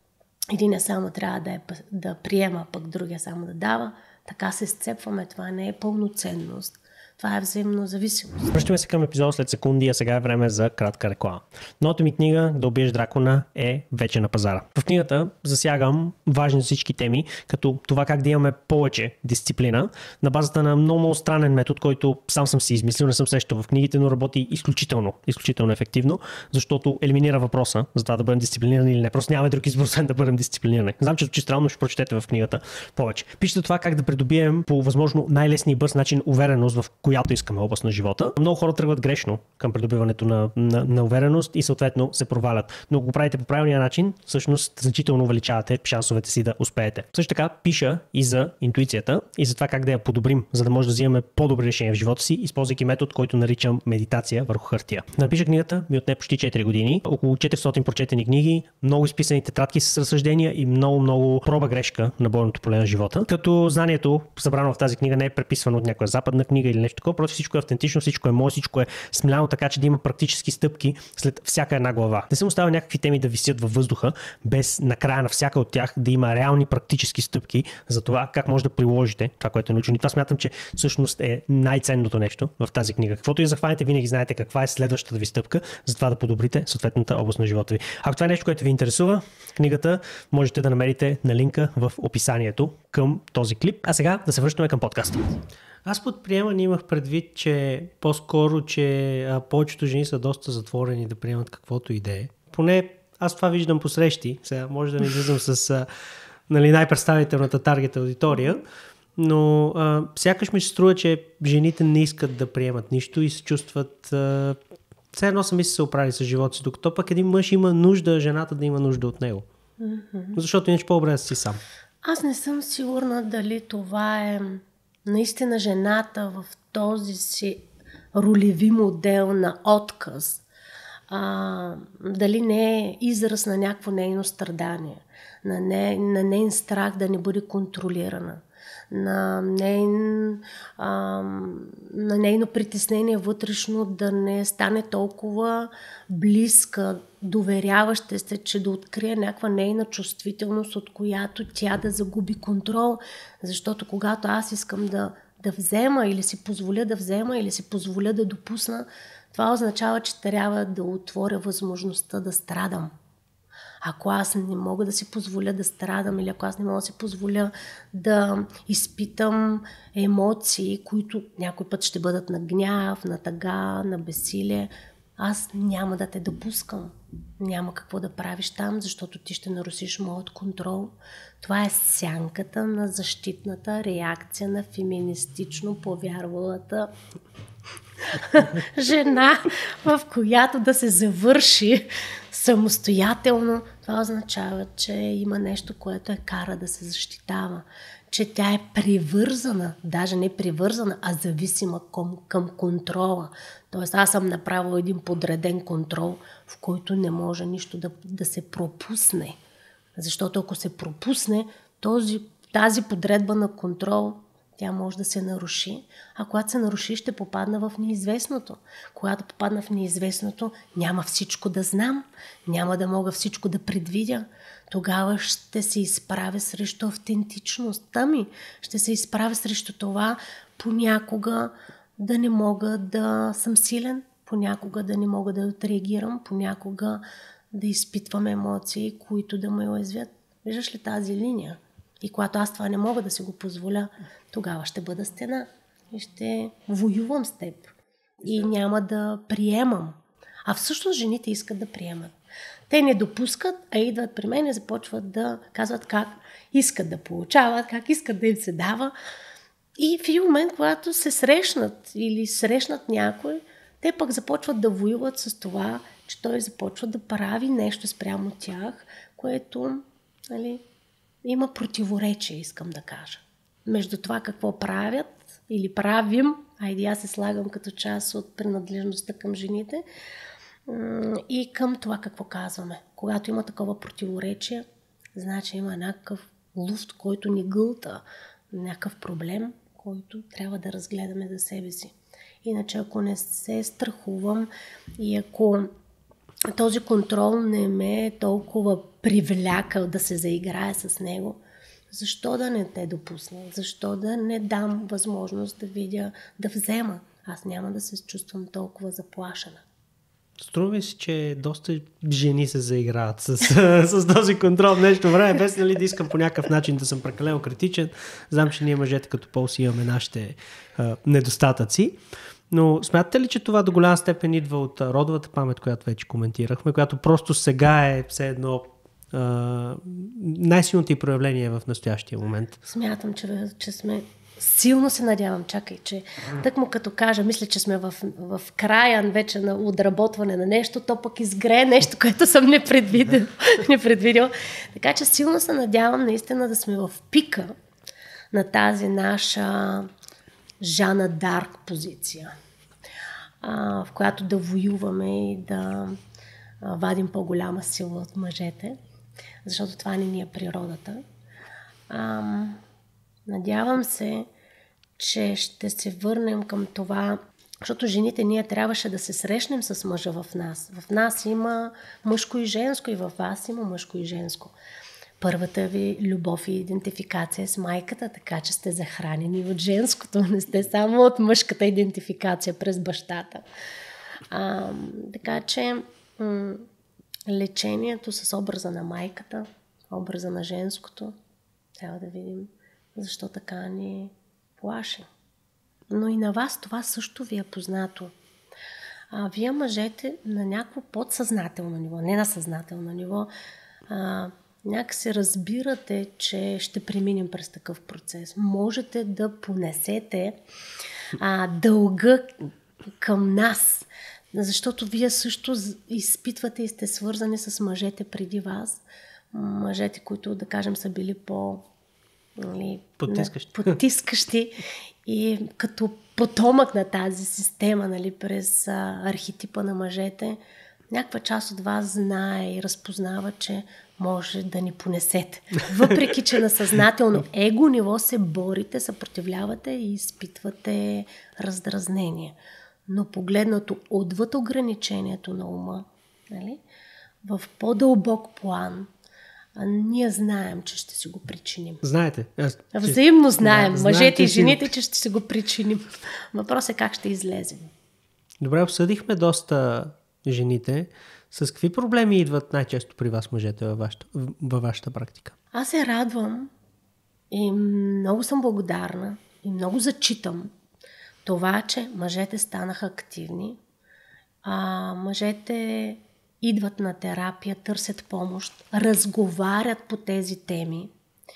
един само трябва да, е, да приема, пък другия само да дава, така се сцепваме. Това не е пълноценност. Това е взаимно зависимост. Връщаме се към епизода след секунди, а сега е време за кратка реклама. Новата ми книга "Да убиеш дракона" е вече на пазара. В книгата засягам важни за всички теми, като това как да имаме повече дисциплина на базата на много, много странен метод, който сам съм си измислил, не съм срещал в книгите, но работи изключително, изключително ефективно, защото елиминира въпроса за това да бъдем дисциплинирани или не. Просто нямаме друг избор, освен да бъдем дисциплинирани. Знам, че звучи странно, ще прочетете в книгата повече. Пишете това как да придобием по възможно най-лесния и бърз начин увереност в която искаме област на живота. Много хора тръгват грешно към придобиването на, на, на увереност и съответно се провалят. Но ако го правите по правилния начин, всъщност значително увеличавате шансовете си да успеете. Също така пиша и за интуицията и за това как да я подобрим, за да може да взимаме по-добри решения в живота си, използвайки метод, който наричам медитация върху хартия. Да напиша книгата ми отне почти четири години, около четиристотин прочетени книги, много изписани тетрадки с разсъждения и много, много проба грешка на бойното поле на живота. Като знанието, събрано в тази книга, не е преписвано от някоя западна книга или нещо такова, просто всичко е автентично, всичко е мое, всичко е смеляно, така че да има практически стъпки след всяка една глава. Не съм оставил някакви теми да висят във въздуха, без накрая на всяка от тях да има реални практически стъпки за това как може да приложите това, което е научено. И това смятам, че всъщност е най-ценното нещо в тази книга. Каквото и захванете, винаги знаете каква е следващата ви стъпка, за това да подобрите съответната област на живота ви. Ако това е нещо, което ви интересува, книгата можете да намерите на линка в описанието към този клип. А сега да се връщаме към подкаста. Аз под приемане имах предвид, че по-скоро, че а, повечето жени са доста затворени да приемат каквото и да е. Поне аз това виждам по срещи. Сега може да не излизам с а, нали, най-представителната таргет аудитория, но а, сякаш ми се струва, че жените не искат да приемат нищо и се чувстват а, все едно сами са се оправили с живота си, докато пък един мъж има нужда, жената да има нужда от него. Mm-hmm. Защото иначе по-добре да си сам. Аз не съм сигурна дали това е наистина жената в този си ролеви модел на отказ. А, дали не е израз на някакво нейно страдание, на, не, на нейн страх да не бъде контролирана, на, нейн, а, на нейно притеснение вътрешно да не стане толкова близка, доверяваща се, че да открие някаква нейна чувствителност, от която тя да загуби контрол. Защото когато аз искам да, да взема или си позволя да взема или си позволя да допусна, това означава, че трябва да отворя възможността да страдам. Ако аз не мога да си позволя да страдам или ако аз не мога да си позволя да изпитам емоции, които някой път ще бъдат на гняв, на тъга, на безсилие, аз няма да те допускам. Няма какво да правиш там, защото ти ще нарушиш моят контрол. Това е сянката на защитната реакция на феминистично повярвалата жена, в която да се завърши самостоятелно. Това означава, че има нещо, което е кара да се защитава. Че тя е привързана, даже не привързана, а зависима към, към контрола. Тоест аз съм направила един подреден контрол, в който не може нищо да, да се пропусне. Защото ако се пропусне, този, тази подредба на контрол Тя може да се наруши, а когато се наруши, ще попадна в неизвестното. Когато попадна в неизвестното, няма всичко да знам, няма да мога всичко да предвидя. Тогава ще се изправя срещу автентичността ми, ще се изправя срещу това понякога да не мога да съм силен, понякога да не мога да отреагирам, понякога да изпитвам емоции, които да ме уязвят. Виждаш ли тази линия? И когато аз това не мога да си го позволя, тогава ще бъда стена и ще воювам с теб. И няма да приемам. А всъщност жените искат да приемат. Те не допускат, а идват при мен и започват да казват как искат да получават, как искат да им се дава. И в един момент, когато се срещнат или срещнат някой, те пък започват да воюват с това, че той започва да прави нещо спрямо тях, което, нали, има противоречие, искам да кажа. Между това какво правят или правим, айде аз се слагам като част от принадлежността към жените, и към това какво казваме. Когато има такова противоречие, значи има някакъв луфт, който ни гълта, някакъв проблем, който трябва да разгледаме за себе си. Иначе ако не се страхувам и ако този контрол не ме е толкова привлякал да се заиграе с него, защо да не те допусна? Защо да не дам възможност да видя, да взема? Аз няма да се чувствам толкова заплашена. Струва си, че доста жени се заиграват с, с този контрол в нещо време, без, нали, да искам по някакъв начин да съм прекалено критичен. Знам, че ние мъжете като пол си имаме нашите а, недостатъци. Но смятате ли, че това до голяма степен идва от родовата памет, която вече коментирахме, която просто сега е все едно а, най-силното и проявление в настоящия момент? Смятам, че, че сме... Силно се надявам, чакай, че тък му като кажа, мисля, че сме в, в края вече на отработване на нещо, то пък изгрее нещо, което съм не предвидел. не предвидел. Така че силно се надявам наистина да сме в пика на тази наша Жана Дарк позиция, а, в която да воюваме и да а, вадим по-голяма сила от мъжете, защото това не ни е природата. Ам... Надявам се, че ще се върнем към това, защото жените ние трябваше да се срещнем с мъжа в нас. В нас има мъжко и женско и във вас има мъжко и женско. Първата ви любов и идентификация с майката, така че сте захранени от женското, не сте само от мъжката идентификация през бащата. А, така че м- лечението с образа на майката, образа на женското, трябва да видим защо така ни плаши. Но и на вас това също ви е познато. А, вие мъжете на някакво подсъзнателно ниво, не на съзнателно ниво, а, някак се разбирате, че ще преминем през такъв процес. Можете да понесете а, дълга към нас, защото вие също изпитвате и сте свързани с мъжете преди вас. Мъжете, които, да кажем, са били по... Нали, потискащи. потискащи и като потомък на тази система, нали, през а, архетипа на мъжете, някаква част от вас знае и разпознава, че може да ни понесете. Въпреки, че на съзнателно его ниво се борите, съпротивлявате и изпитвате раздразнение. Но погледнато отвъд ограничението на ума, нали, в по-дълбок план, а ние знаем, че ще си го причиним. Знаете. Аз, Взаимно знаем, да, мъжете знаете и жените, че ще си го причиним. Въпрос е как ще излезем. Добре, обсъдихме доста жените. С какви проблеми идват най-често при вас мъжете във вашата, във вашата практика? Аз се радвам и много съм благодарна и много зачитам това, че мъжете станаха активни. А, мъжете идват на терапия, търсят помощ, разговарят по тези теми.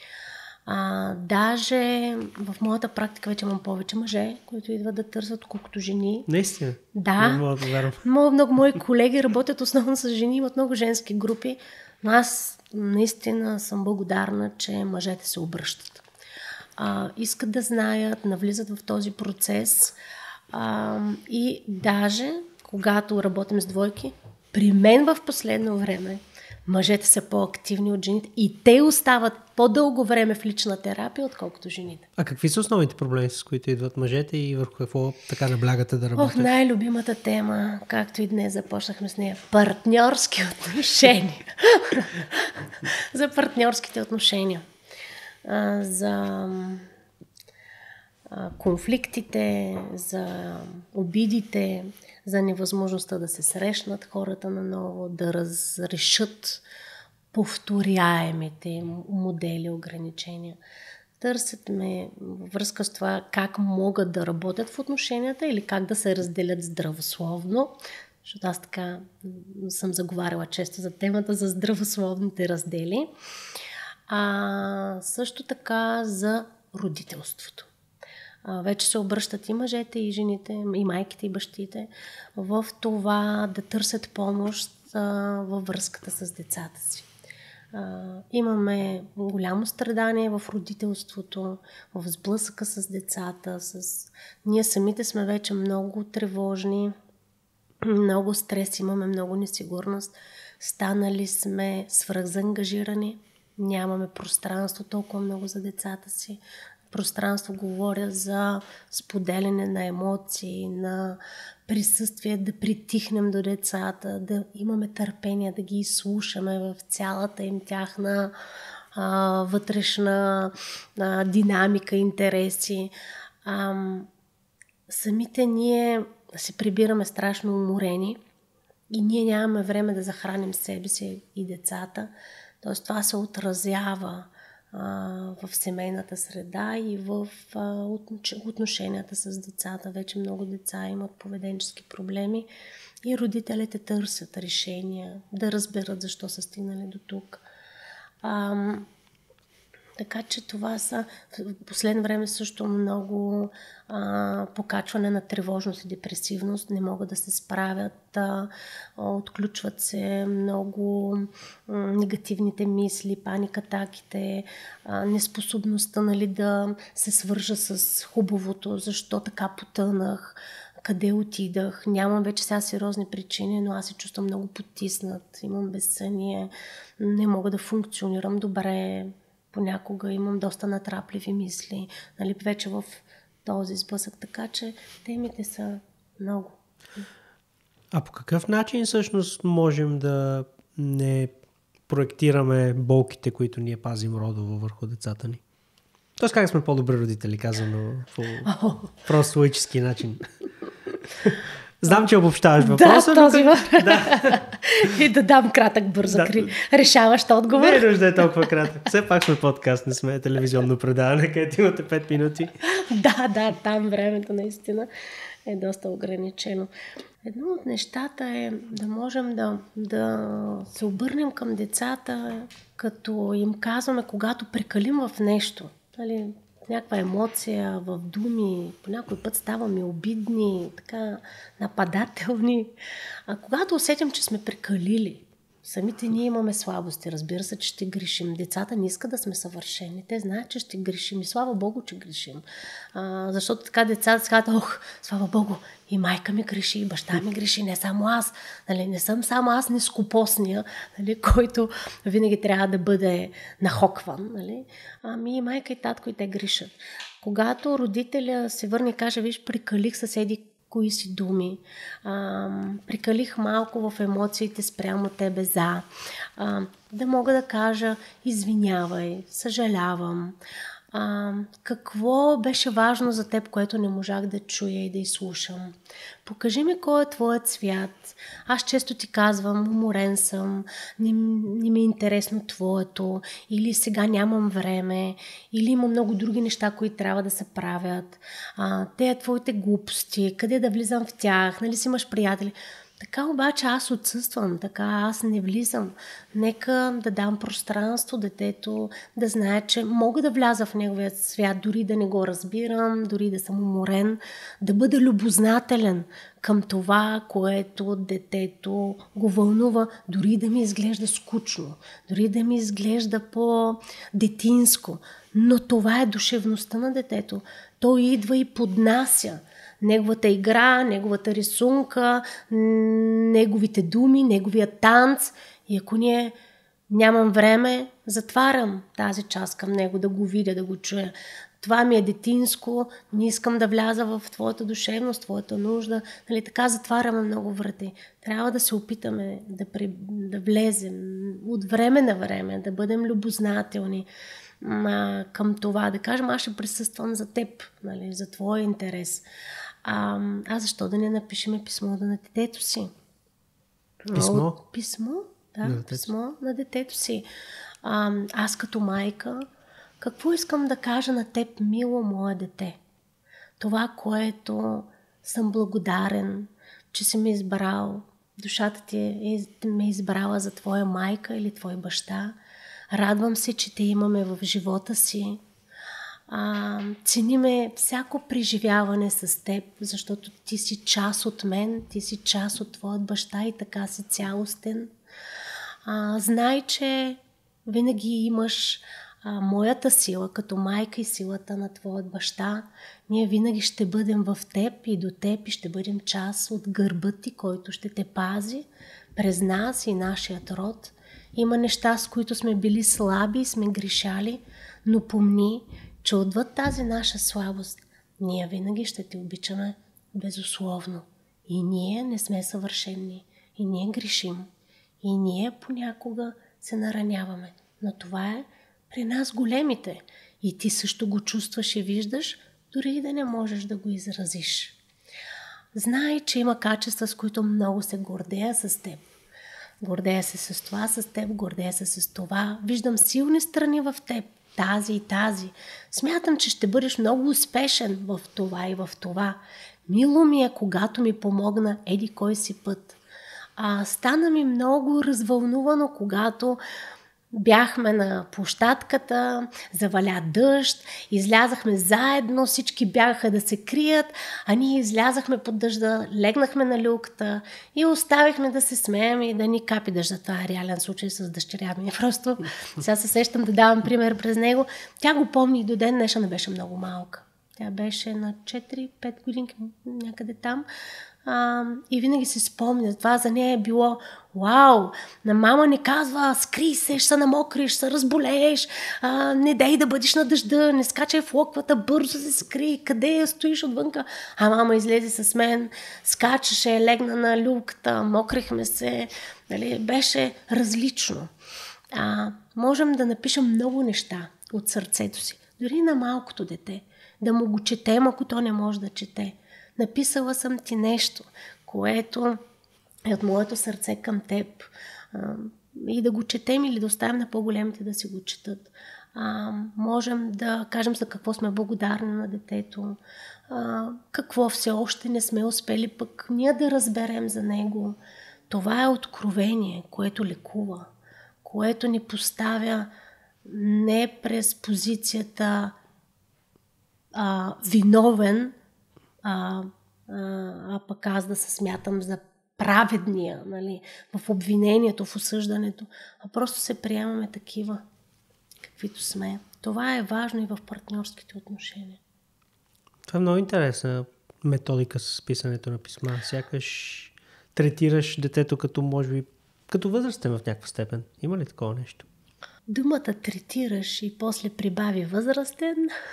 А, даже в моята практика вече имам повече мъже, които идват да търсят, колкото жени. Наистина? Да. Много, много мои колеги работят основно с жени, имат много женски групи, но аз наистина съм благодарна, че мъжете се обръщат. А, искат да знаят, навлизат в този процес а, и даже когато работим с двойки, при мен в последно време Мъжете са по-активни от жените и те остават по-дълго време в лична терапия, отколкото жените. А какви са основните проблеми, с които идват мъжете и върху какво така наблягате да работят? Ох, най-любимата тема, както и днес започнахме с нея. Партньорски отношения. За партньорските отношения. А, за а, конфликтите, за обидите, за невъзможността да се срещнат хората наново, да разрешат повторяемите модели, ограничения. Търсят ме във връзка с това как могат да работят в отношенията или как да се разделят здравословно, защото аз така съм заговаряла често за темата за здравословните раздели. А също така за родителството. А, вече се обръщат и мъжете, и жените, и майките, и бащите в това да търсят помощ а, във връзката с децата си. А, имаме голямо страдание в родителството, в сблъсъка с децата. С... Ние самите сме вече много тревожни, много стрес, имаме много несигурност. Станали сме свръхзаангажирани, нямаме пространство толкова много за децата си. Пространство говоря за споделяне на емоции, на присъствие, да притихнем до децата, да имаме търпение, да ги изслушаме в цялата им тяхна а, вътрешна а, динамика, интереси. А, самите ние се прибираме страшно уморени и ние нямаме време да захраним себе си и децата. Тоест това се отразява в семейната среда и в отношенията с децата. Вече много деца имат поведенчески проблеми и родителите търсят решения, да разберат защо са стигнали до тук. А, така че това са в последно време също много а, покачване на тревожност и депресивност. Не могат да се справят, а, отключват се много а, негативните мисли, паникатаките, а, неспособността, нали, да се свържа с хубавото, защо така потънах, къде отидах. Нямам вече сега сериозни причини, но аз се чувствам много потиснат, имам безсъние, не мога да функционирам добре. Понякога имам доста натрапливи мисли, нали, вече в този сблъсък, така че темите са много. А по какъв начин всъщност можем да не проектираме болките, които ние пазим родово върху децата ни? Тоест как сме по-добри родители, казано по oh. просто логически начин? Знам, че обобщаваш въпроса. Да, този въпрос. Да. И да дам кратък, бързо, да. решаващ отговор. Не е нужда е толкова кратък. Все пак сме подкаст, не сме телевизионно предаване, където имате пет минути. Да, да, там времето наистина е доста ограничено. Едно от нещата е да можем да, да се обърнем към децата, като им казваме, когато прекалим в нещо. Нали, някаква емоция, в думи, по някой път ставаме обидни, така нападателни. А когато усетим, че сме прекалили, самите ние имаме слабости, разбира се, че ще грешим. Децата не искат да сме съвършени. Те знаят, че ще грешим и слава Богу, че грешим. А, защото така децата си казват, ох, слава Богу, и майка ми греши, и баща ми греши, не само аз. Нали, не съм само аз нескопосния, нали, който винаги трябва да бъде нахокван. Нали. Ами и майка и татко и те грешат. Когато родителя се върне и каже, виж, прекалих съседи, кои си думи, а, прекалих малко в емоциите спрямо тебе за, а, да мога да кажа извинявай, съжалявам, а, какво беше важно за теб, което не можах да чуя и да изслушам. Покажи ми кой е твоят свят. Аз често ти казвам, уморен съм, не, не ми е интересно твоето, или сега нямам време, или има много други неща, които трябва да се правят. А, те е твоите глупости, къде да влизам в тях, нали си имаш приятели. Така обаче аз отсъствам, така аз не влизам. Нека да дам пространство детето, да знае, че мога да вляза в неговия свят, дори да не го разбирам, дори да съм уморен, да бъда любознателен към това, което детето го вълнува, дори да ми изглежда скучно, дори да ми изглежда по-детинско. Но това е душевността на детето. Той идва и поднася неговата игра, неговата рисунка, неговите думи, неговия танц. И ако ние нямам време, затварям тази част към него, да го видя, да го чуя. Това ми е детинско, не искам да вляза в твоята душевност, твоята нужда. Нали, така затваряме много врати. Трябва да се опитаме да, при, да влезем от време на време, да бъдем любознателни а, към това, да кажем, аз ще присъствам за теб, нали, за твоя интерес. А, а защо да не напишем писмо на детето си? Писмо? От, писмо, да, на писмо на детето си. А, аз като майка, какво искам да кажа на теб, мило мое дете? Това, което съм благодарен, че си ме избрал, душата ти е, ме е избрала за твоя майка или твой баща. Радвам се, че те имаме в живота си. А, цениме всяко преживяване с теб, защото ти си част от мен, ти си част от твоят баща и така си цялостен. А, знай, че винаги имаш а, моята сила като майка и силата на твоят баща. Ние винаги ще бъдем в теб и до теб и ще бъдем част от гърба ти, който ще те пази през нас и нашият род. Има неща, с които сме били слаби и сме грешали, но помни, че отвъд тази наша слабост ние винаги ще те обичаме безусловно. И ние не сме съвършени. И ние грешим. И ние понякога се нараняваме. Но това е при нас големите. И ти също го чувстваш и виждаш, дори и да не можеш да го изразиш. Знай, че има качества, с които много се гордея с теб. Гордея се с това, с теб, гордея се с това. Виждам силни страни в теб. Тази и тази. Смятам, че ще бъдеш много успешен в това и в това. Мило ми е, когато ми помогна еди кой си път. А, стана ми много развълнувано, когато бяхме на площадката, заваля дъжд, излязахме заедно, всички бягаха да се крият, а ние излязахме под дъжда, легнахме на люката и оставихме да се смеем и да ни капи дъжда. Това е реален случай с дъщеря ми. Просто сега се сещам да давам пример през него. Тя го помни и до ден днешен, не беше много малка. Тя беше на четири-пет годинки, някъде там. А, и винаги се спомня. Това за нея е било вау! На мама не казва скри се, ще се намокриш, ще се разболееш, а, не дай да бъдеш на дъжда, не скачай в локвата, бързо се скри, къде стоиш отвънка? А мама излезе с мен, скачаше, легна на люката, мокрихме се, нали, беше различно. А, можем да напишем много неща от сърцето си, дори на малкото дете, да му го четем, ако то не може да чете. Написала съм ти нещо, което е от моето сърце към теб. А, и да го четем или да оставим на по-големите да си го четат. А, можем да кажем за какво сме благодарни на детето, а, какво все още не сме успели пък ние да разберем за него. Това е откровение, което лекува, което ни поставя не през позицията а, виновен, А, а, а пък аз да се смятам за праведния, нали, в обвинението, в осъждането, а просто се приемаме такива, каквито сме. Това е важно и в партньорските отношения. Това е много интересна методика с писането на писма. Сякаш третираш детето като, може би, като възрастен в някаква степен. Има ли такова нещо? Думата третираш и после прибави възрастен...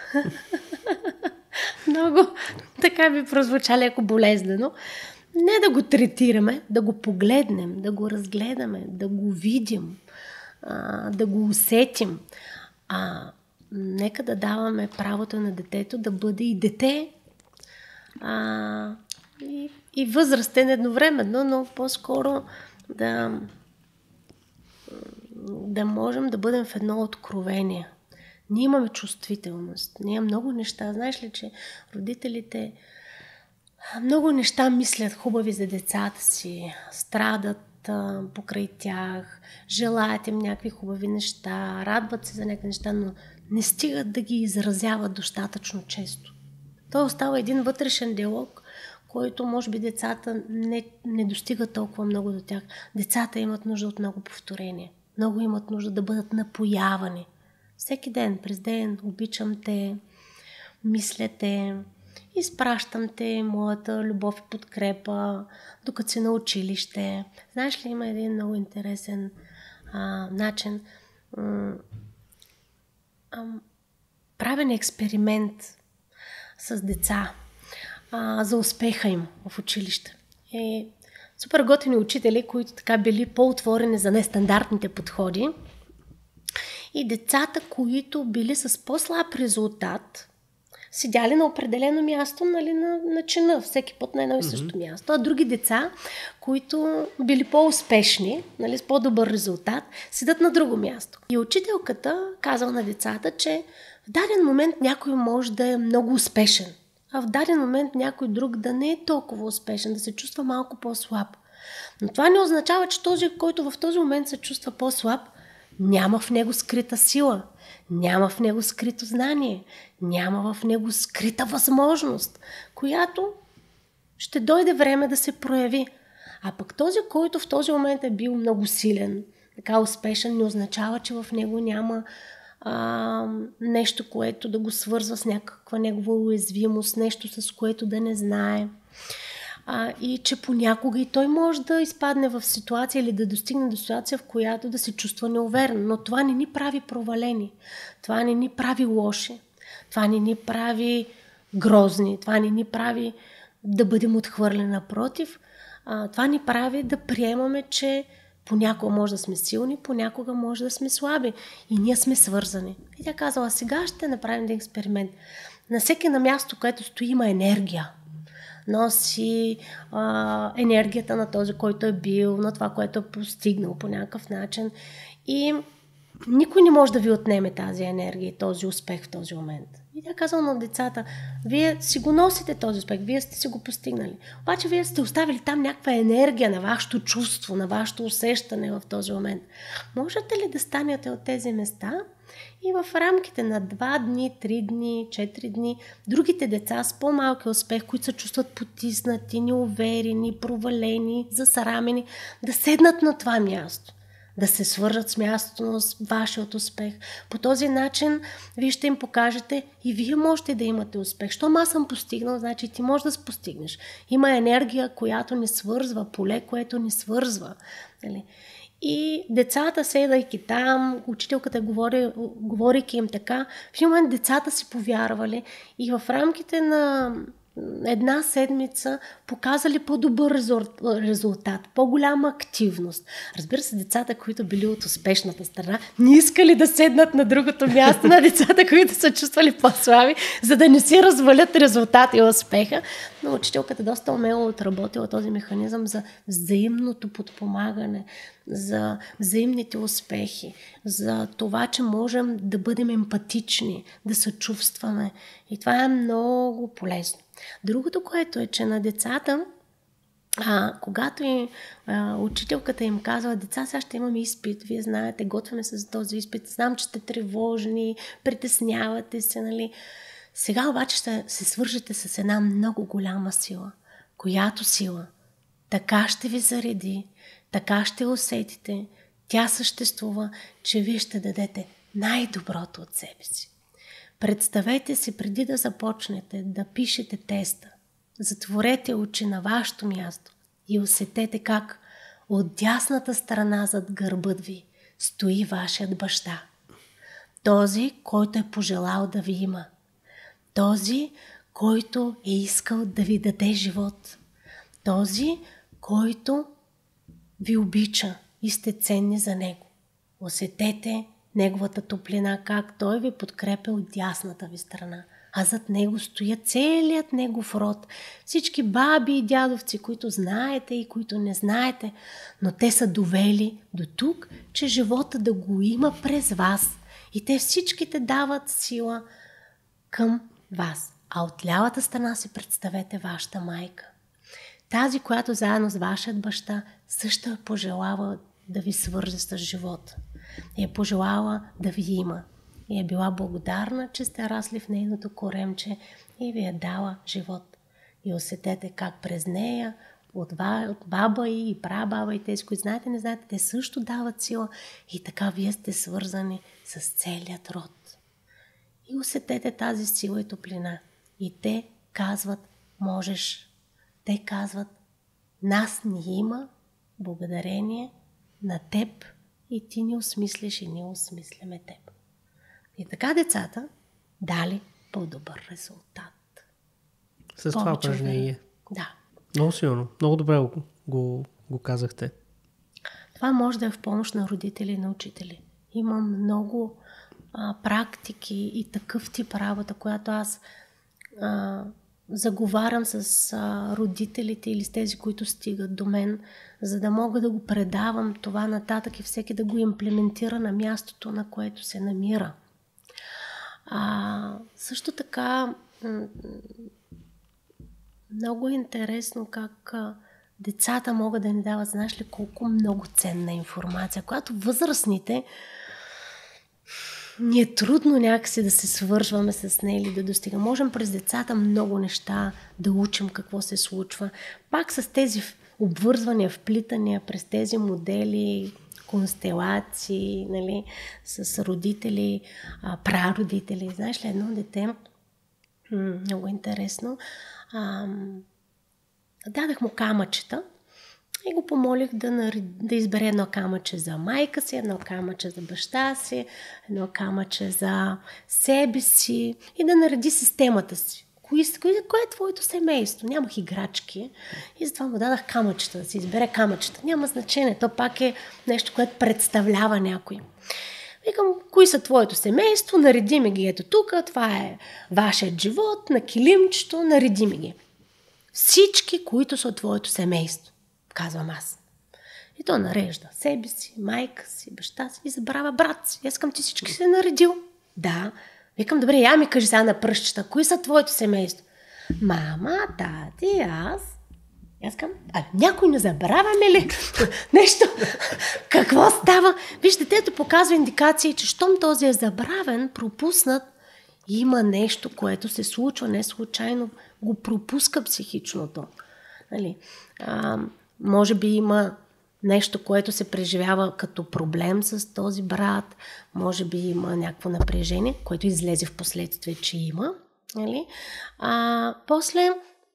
Много така би прозвучали, ако болезнено. Не да го третираме, да го погледнем, да го разгледаме, да го видим, а, да го усетим. А нека да даваме правото на детето да бъде и дете, а, и, и възрастен едновременно, но по-скоро да, да можем да бъдем в едно откровение. Ние имаме чувствителност. Ние много неща. Знаеш ли, че родителите много неща мислят хубави за децата си, страдат а, покрай тях, желаят им някакви хубави неща, радват се за някакви неща, но не стигат да ги изразяват достатъчно често. Той остава един вътрешен диалог, който може би децата не, не достигат толкова много до тях. Децата имат нужда от много повторение. Много имат нужда да бъдат напоявани. Всеки ден, през ден, обичам те, мисля те, изпращам те, моята любов и подкрепа, докато си на училище. Знаеш ли, има един много интересен а, начин м- а, правен експеримент с деца а, за успеха им в училище. И супер готини учители, които така били по-отворени за нестандартните подходи. И децата, които били с по-слаб резултат, седяли на определено място, нали, на, на чина, всеки път на едно и също mm-hmm. място. А други деца, които били по-успешни, нали, с по-добър резултат, седат на друго място. И учителката казала на децата, че в даден момент някой може да е много успешен, а в даден момент някой друг да не е толкова успешен, да се чувства малко по-слаб. Но това не означава, че този, който в този момент се чувства по-слаб, няма в него скрита сила, няма в него скрито знание, няма в него скрита възможност, която ще дойде време да се прояви. А пък този, който в този момент е бил много силен, така успешен, не означава, че в него няма а, нещо, което да го свързва с някаква негова уязвимост, нещо, с което да не знае. А, и че понякога и той може да изпадне в ситуация или да достигне до ситуация, в която да се чувства неуверен. Но това не ни прави провалени, това не ни прави лоши, това не ни прави грозни, това не ни прави да бъдем отхвърлени. Напротив, а, това ни прави да приемаме, че понякога може да сме силни, понякога може да сме слаби. И ние сме свързани. И тя казала, сега ще направим един експеримент. На всеки на място, което стои, има енергия. Носи а, енергията на този, който е бил, на това, което е постигнал по някакъв начин. И никой не може да ви отнеме тази енергия и този успех в този момент. И тя казала на децата, вие си го носите този успех, вие сте си го постигнали. Обаче вие сте оставили там някаква енергия на вашето чувство, на вашето усещане в този момент. Можете ли да станете от тези места и в рамките на два дни, три дни, четири дни, другите деца с по-малки успех, които се чувстват потиснати, неуверени, провалени, засарамени, да седнат на това място, да се свържат с мястото на вашият успех. По този начин вие ще им покажете и вие можете да имате успех. Щом аз съм постигнал, значи ти можеш да постигнеш. Има енергия, която ни свързва, поле, което ни свързва. И децата, седайки там, учителката говори, говорейки им така, в един момент децата си повярвали и в рамките на една седмица показали по-добър резултат, по-голяма активност. Разбира се, децата, които били от успешната страна, не искали да седнат на другото място на децата, които са чувствали по-слаби, за да не си развалят резултата и успеха. Но учителката доста умело отработила този механизъм за взаимното подпомагане, за взаимните успехи, за това, че можем да бъдем емпатични, да съчувстваме. И това е много полезно. Другото, което е, че на децата, а, когато и, а, учителката им казва, деца, сега ще имаме изпит, вие знаете, готвяме се за този изпит, знам, че сте тревожни, притеснявате се, нали. Сега обаче ще се свържете с една много голяма сила, която сила така ще ви зареди, така ще усетите, тя съществува, че вие ще дадете най-доброто от себе си. Представете си, преди да започнете да пишете теста, затворете очи на вашето място и усетете как от дясната страна зад гърбът ви стои вашият баща. Този, който е пожелал да ви има. Този, който е искал да ви даде живот. Този, който ви обича и сте ценни за него. Усетете неговата топлина, как той ви подкрепя от дясната ви страна. А зад него стоя целият негов род. Всички баби и дядовци, които знаете и които не знаете, но те са довели до тук, че живота да го има през вас. И те всичките дават сила към вас. А от лявата страна си представете вашата майка. Тази, която заедно с вашият баща също е пожелава да ви свърже с живота. И е пожелала да ви има. И е била благодарна, че сте расли в нейното коремче и ви е дала живот. И усетете как през нея, от, от баба и, и прабаба и тези, които знаете, не знаете, те също дават сила. И така вие сте свързани с целият род. И усетете тази сила и топлина. И те казват, можеш. Те казват, нас ни има благодарение на теб и ти не осмислиш и ние осмисляме теб. И така децата дали по-добър резултат. С това упражнение. Да. Много силно. Много добре го, го, го казахте. Това може да е в помощ на родители и на учители. Има много а, практики и такъв тип работа, която аз а, заговарям с а, родителите или с тези, които стигат до мен, за да мога да го предавам това нататък и всеки да го имплементира на мястото, на което се намира. А, също така м- много е интересно как а, децата могат да ни дават, знаеш ли, колко много ценна информация, която възрастните ни е трудно някакси да се свързваме с нея или да достигаме. Можем през децата много неща да учим какво се случва. Пак с тези обвързвания, вплитания през тези модели, констелации, нали, с родители, а, прародители. Знаеш ли, едно дете, м- много интересно, а, дадах му камъчета и го помолих да, нари... да избере едно камъче за майка си, едно камъче за баща си, едно камъче за себе си и да нареди системата си. Кои, кои, кое е твоето семейство? Нямах играчки и затова му дадах камъчета, да си избере камъчета. Няма значение, то пак е нещо, което представлява някой. Викам, кои са твоето семейство? Нареди ми ги ето тук, това е вашият живот, на килимчето, нареди ми ги. Всички, които са от твоето семейство, казвам аз. И то нарежда себе си, майка си, баща си и забравя брат си. Искам ти всички си наредил. Да. Викам, добре, я ми кажи сега на пръщчета, кои са твоето семейство? Мама, тати, аз. Аз казвам, а някой не забравяме ли нещо? Какво става? Виж, детето показва индикации, че щом този е забравен, пропуснат, има нещо, което се случва, не случайно го пропуска психичното. Нали? А, може би има нещо, което се преживява като проблем с този брат, може би има някакво напрежение, което излезе в последствие, че има. Нали? А, после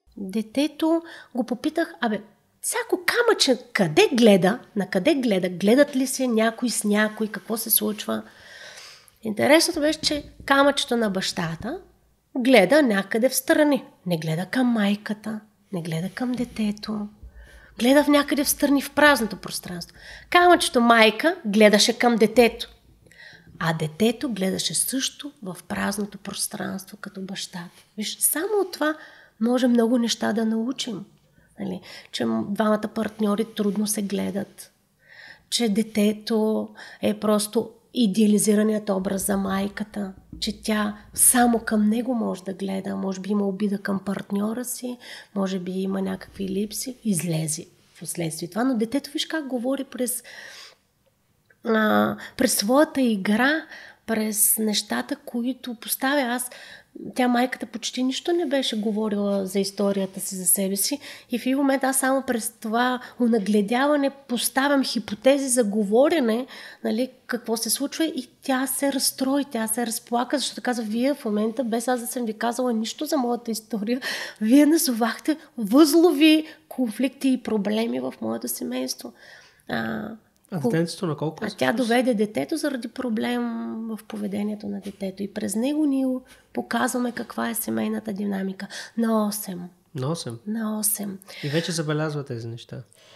детето го попитах, абе, всяко камъче къде гледа, на къде гледа, гледат ли се някой с някой, какво се случва. Интересното беше, че камъчето на бащата гледа някъде в страни. Не гледа към майката, не гледа към детето. Гледа в някъде в страни, в празното пространство. Камъчето майка гледаше към детето. А детето гледаше също в празното пространство, като бащата. Виж, само от това може много неща да научим. Нали? Че двамата партньори трудно се гледат. Че детето е просто идеализираният образ за майката, че тя само към него може да гледа, може би има обида към партньора си, може би има някакви липси, излезе в последствие това, но детето виж как говори през, а, през своята игра, през нещата, които поставя аз. Тя майката почти нищо не беше говорила за историята си, за себе си и в един момент аз само през това унагледяване поставям хипотези за говорене, нали, какво се случва и тя се разстрои, тя се разплака, защото казва, вие в момента, без аз да съм ви казала нищо за моята история, вие назовахте възлови конфликти и проблеми в моето семейство. А, А детенцето на колко? А тя доведе детето заради проблем в поведението на детето. И през него ние показваме каква е семейната динамика. На осем. На осем? На осем. И вече забелязва тези неща.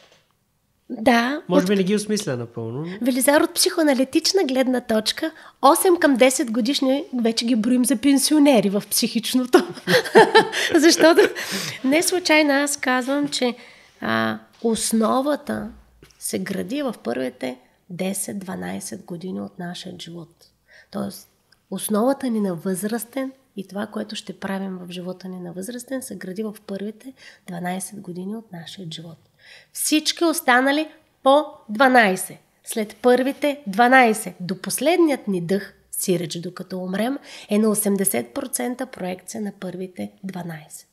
Да. Може би от... не ги осмисля напълно. Велизар, от психоаналитична гледна точка, осем към десет годишни вече ги броим за пенсионери в психичното. Защото не случайно аз казвам, че а, основата се гради в първите десет-дванайсет години от нашия живот. Тоест, основата ни на възрастен и това, което ще правим в живота ни на възрастен, се гради в първите дванайсет години от нашия живот. Всички останали по дванайсет. След първите дванайсет до последният ни дъх, сиреч докато умрем, е на осемдесет процента проекция на първите дванайсет.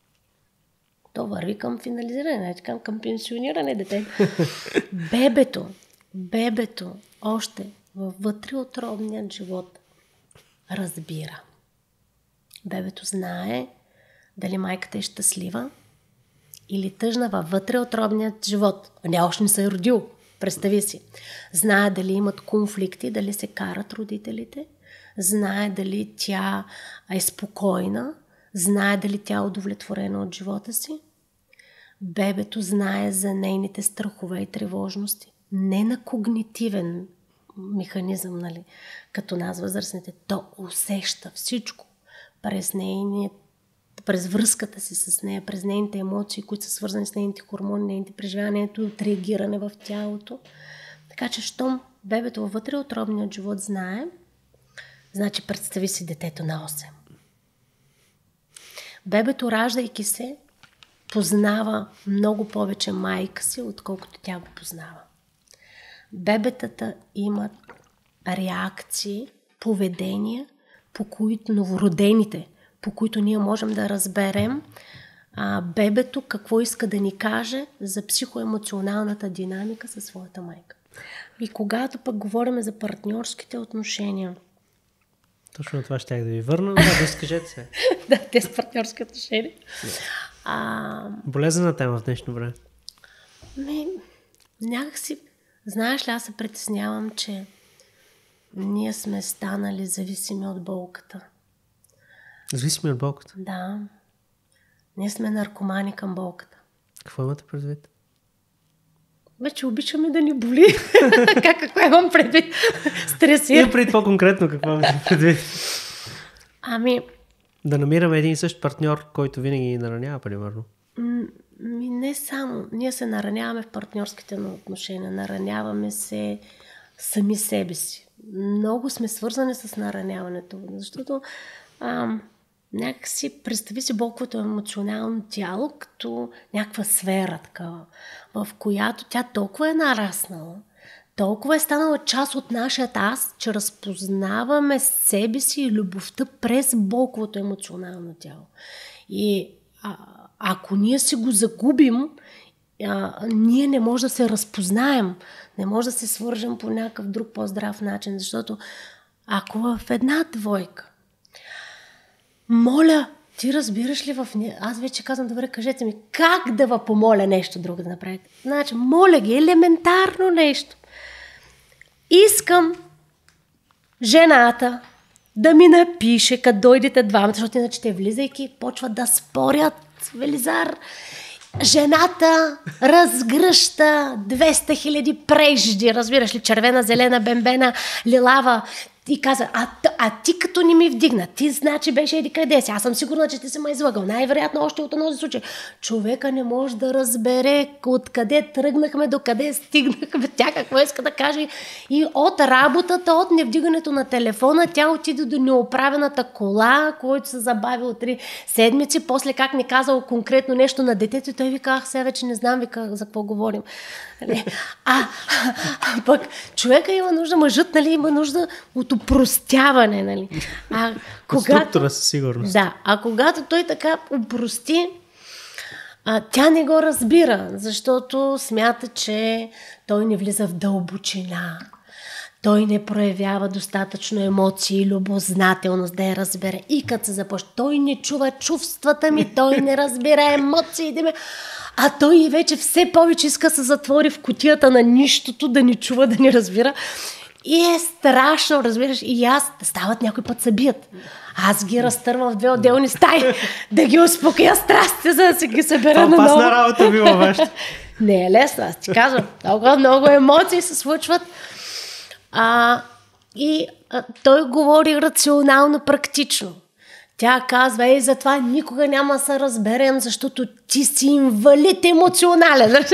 То върви към финализиране, към, към пенсиониране дете. Бебето, бебето още във вътреутробният живот разбира. Бебето знае дали майката е щастлива или тъжна във вътреутробният живот. Не, още не се е родил. Представи си. Знае дали имат конфликти, дали се карат родителите, знае дали тя е спокойна, знае дали тя е удовлетворена от живота си. Бебето знае за нейните страхове и тревожности. Не на когнитивен механизъм, нали, като нас възрастните. То усеща всичко през нейния, през връзката си с нея, през нейните емоции, които са свързани с нейните хормони, нейните преживявания, от реагиране в тялото. Така че, щом бебето във вътреутробният живот знае, значи представи си детето на осем. Бебето, раждайки се, познава много повече майка си, отколкото тя го познава. Бебетата имат реакции, поведения, по които новородените, по които ние можем да разберем а, бебето какво иска да ни каже за психоемоционалната динамика със своята майка. И когато пък говорим за партньорските отношения. Точно това щях да ви върна, но да разкажете се. Да, те с партньорски отношения. А... Болезнена тема в днешно време. Ми, някак си, знаеш ли, аз се притеснявам, че ние сме станали зависими от болката. Зависими от болката? Да. Ние сме наркомани към болката. Какво имате предвид? Вече обичаме да ни боли. Как, какво имам предвид? Стресира. Имам преди по-конкретно какво имате предвид. Ами... Да намираме един и същ партньор, който винаги ни наранява, примерно. Ми не само. Ние се нараняваме в партньорските отношения. Нараняваме се сами себе си. Много сме свързани с нараняването. Защото ам, някакси представи си болковото емоционално тяло като някаква сфера такава, в която тя толкова е нараснала, толкова е станала част от нашия аз, че разпознаваме себе си и любовта през болковото емоционално тяло. И а, ако ние си го загубим, а, ние не можем да се разпознаем, не може да се свържем по някакъв друг по-здрав начин, защото ако в една двойка, моля, ти разбираш ли в нея? Аз вече казвам, добре, кажете ми, как да ви помоля нещо друго да направите? Значи, моля ги, елементарно нещо. Искам жената да ми напише, като дойдете двамата, защото иначе те влизайки почват да спорят. Велизар, жената разгръща двеста хиляди прежди, разбираш ли, червена, зелена, бембена, лилава. И каза, а, а ти като не ми вдигна, ти значи беше еди къде си, аз съм сигурна, че ти си ме излъгал. Най-вероятно още от този случай. Човека не може да разбере откъде тръгнахме, до къде стигнахме, тя какво иска да каже. И от работата, от невдигането на телефона, тя отиде до неоправената кола, който се забави от три седмици. После как не казал конкретно нещо на детето, и той вика, ах, сега вече не знам вика, за какво говорим. А, а, а пък човека има нужда, мъжът, нали, има нужда от упростяване, нали. А когато, структура със сигурност. Да, а когато той така упрости, а, тя не го разбира, защото смята, че той не влиза в дълбочина. Той не проявява достатъчно емоции, любознателност да я разбере. И като се започне, той не чува чувствата ми, той не разбира емоциите ми. А той вече все повече иска да се затвори в кутията на нищото, да ни чува, да ни разбира. И е страшно, разбираш. И аз, стават някой път се бият. Аз ги разтървам в две отделни стаи, да ги успокоя страстите, за да се ги събера на ново. Опасна работа била вашата. Не е лесно, аз ти казвам. Много, много емоции се случват. А, и а, той говори рационално, практично. Тя казва, ей, затова никога няма да се разберем, защото ти си инвалид емоционален.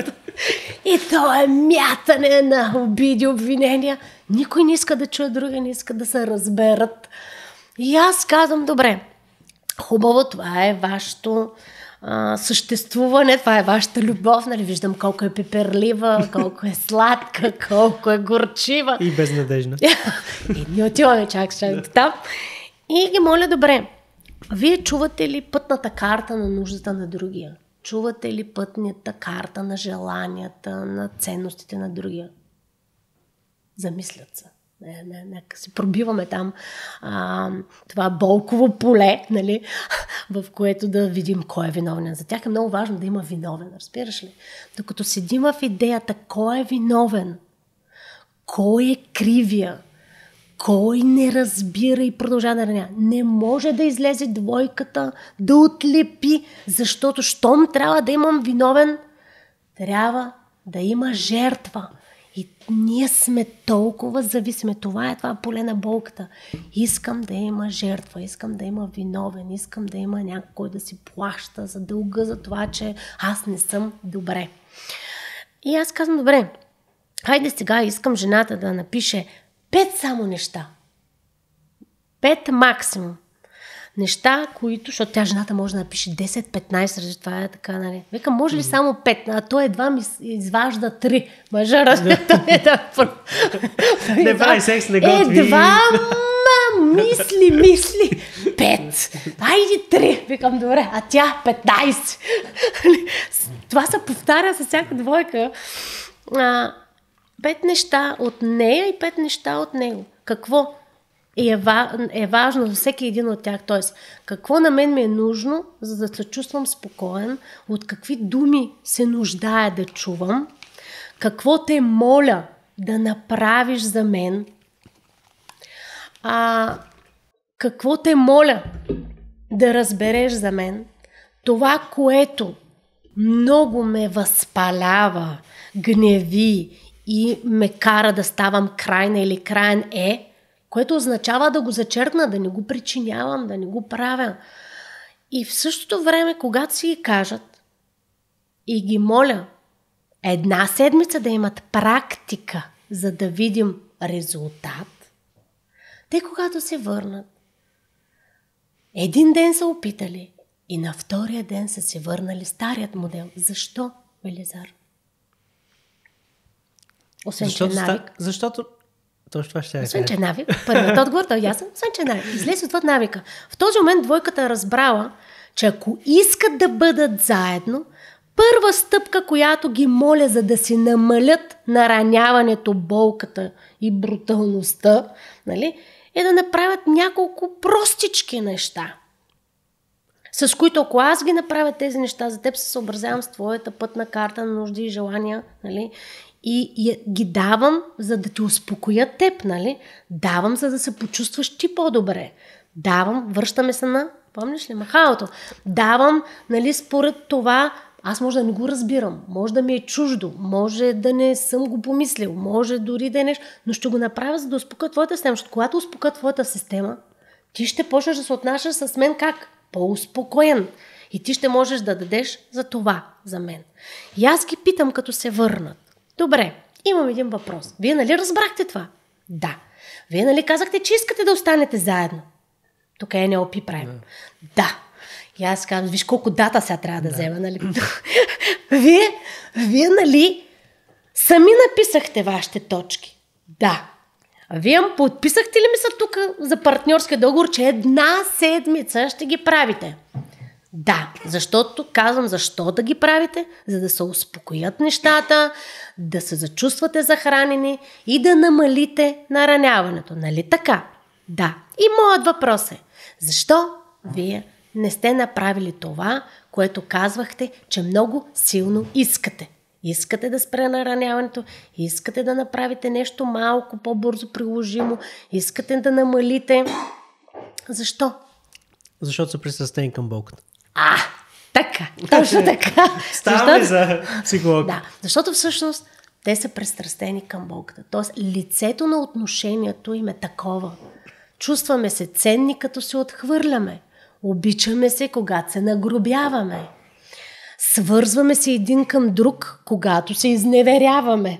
И то е мятане на обиди, обвинения. Никой не иска да чуе, други не иска да се разберат. И аз казвам, добре, хубаво, това е вашето а, съществуване, това е вашата любов, нали, виждам колко е пеперлива, колко е сладка, колко е горчива. И безнадежна. И ние отиваме чак чак там. И ги моля, добре, вие чувате ли пътната карта на нуждата на другия? Чувате ли пътната карта на желанията, на ценностите на другия? Замислят се. Не, не, не, си пробиваме там а, това болково поле, нали, в което да видим кой е виновен. За тях е много важно да има виновен, разбираш ли? Докато седим в идеята кой е виновен, кой е кривия, кой не разбира и продължава да раня. Не може да излезе двойката, да отлепи, защото щом трябва да имам виновен, трябва да има жертва. И ние сме толкова зависими. Това е това поле на болката. Искам да има жертва, искам да има виновен, искам да има някой да си плаща за дълга, за това, че аз не съм добре. И аз казвам, добре, хайде сега искам жената да напише пет само неща. Пет максимум. Неща, които, защото тя жената може да напише десет-петнайсет, това е така, нали? Викам, може ли само пет? А той едва ми изважда три. Мъжа, разбира, не прави секс, не готви. Едва мисли, мисли. Пет. Айде три. Викам, добре, а тя петнайсет. Това се повтаря с всяка двойка. А, пет неща от нея и пет неща от него. Какво е, е важно за всеки един от тях? Т.е. какво на мен ми е нужно, за да се чувствам спокоен, от какви думи се нуждая да чувам, какво те моля да направиш за мен, а, какво те моля да разбереш за мен, това, което много ме възпалява, гневи и ме кара да ставам крайна или краен е, което означава да го зачеркна, да не го причинявам, да не го правя. И в същото време, когато си ги кажат и ги моля една седмица да имат практика, за да видим резултат, те когато се върнат, един ден са опитали и на втория ден са се върнали старият модел. Защо, Велизар? Освен, защото, че е навик. Ста... защото... Точно това ще Освен, че е навик. Първият отговор, той е ясен. Освен, че е навик. Излез отвъд навика. В този момент двойката е разбрала, че ако искат да бъдат заедно, първа стъпка, която ги моля, за да си намалят нараняването, болката и бруталността, нали, е да направят няколко простички неща, с които ако аз ги направя тези неща, за теб се съобразявам с твоята пътна карта на нужди и желания, нали, и, и ги давам, за да те успокоят теб, нали, давам, за да се почувстваш ти по-добре. Давам, връщаме се на, помниш ли, махалото, давам, нали, според това, аз може да не го разбирам, може да ми е чуждо, може да не съм го помислил, може дори да е нещо, но ще го направя, за да успокоя твоята система, защото когато успокоя твоята система, ти ще почнеш да се отнасяш с мен как? По-успокоен. И ти ще можеш да дадеш за това, за мен. И аз ги питам, като се върнат. Добре, имам един въпрос. Вие нали разбрахте това? Да. Вие нали казахте, че искате да останете заедно? Тук е Ен Ел Пи правим. Да. да. И аз казвам, виж колко дата сега трябва да, да. взема, нали? вие, вие нали сами написахте вашите точки? Да. А вие подписахте ли ми са тук за партньорския договор, че една седмица ще ги правите? Да, защото казвам защо да ги правите, за да се успокоят нещата, да се зачувствате захранени и да намалите нараняването. Нали така? Да. И моят въпрос е, защо вие не сте направили това, което казвахте, че много силно искате? Искате да спре нараняването, искате да направите нещо малко по-бързо приложимо, искате да намалите. Защо? Защото са пристрастени към болката. А, така, точно така. Ставаме за психолог. Да, защото всъщност те са пристрастени към болката. Тоест лицето на отношението им е такова. Чувстваме се ценни, като се отхвърляме. Обичаме се, когато се нагрубяваме. Свързваме се един към друг, когато се изневеряваме.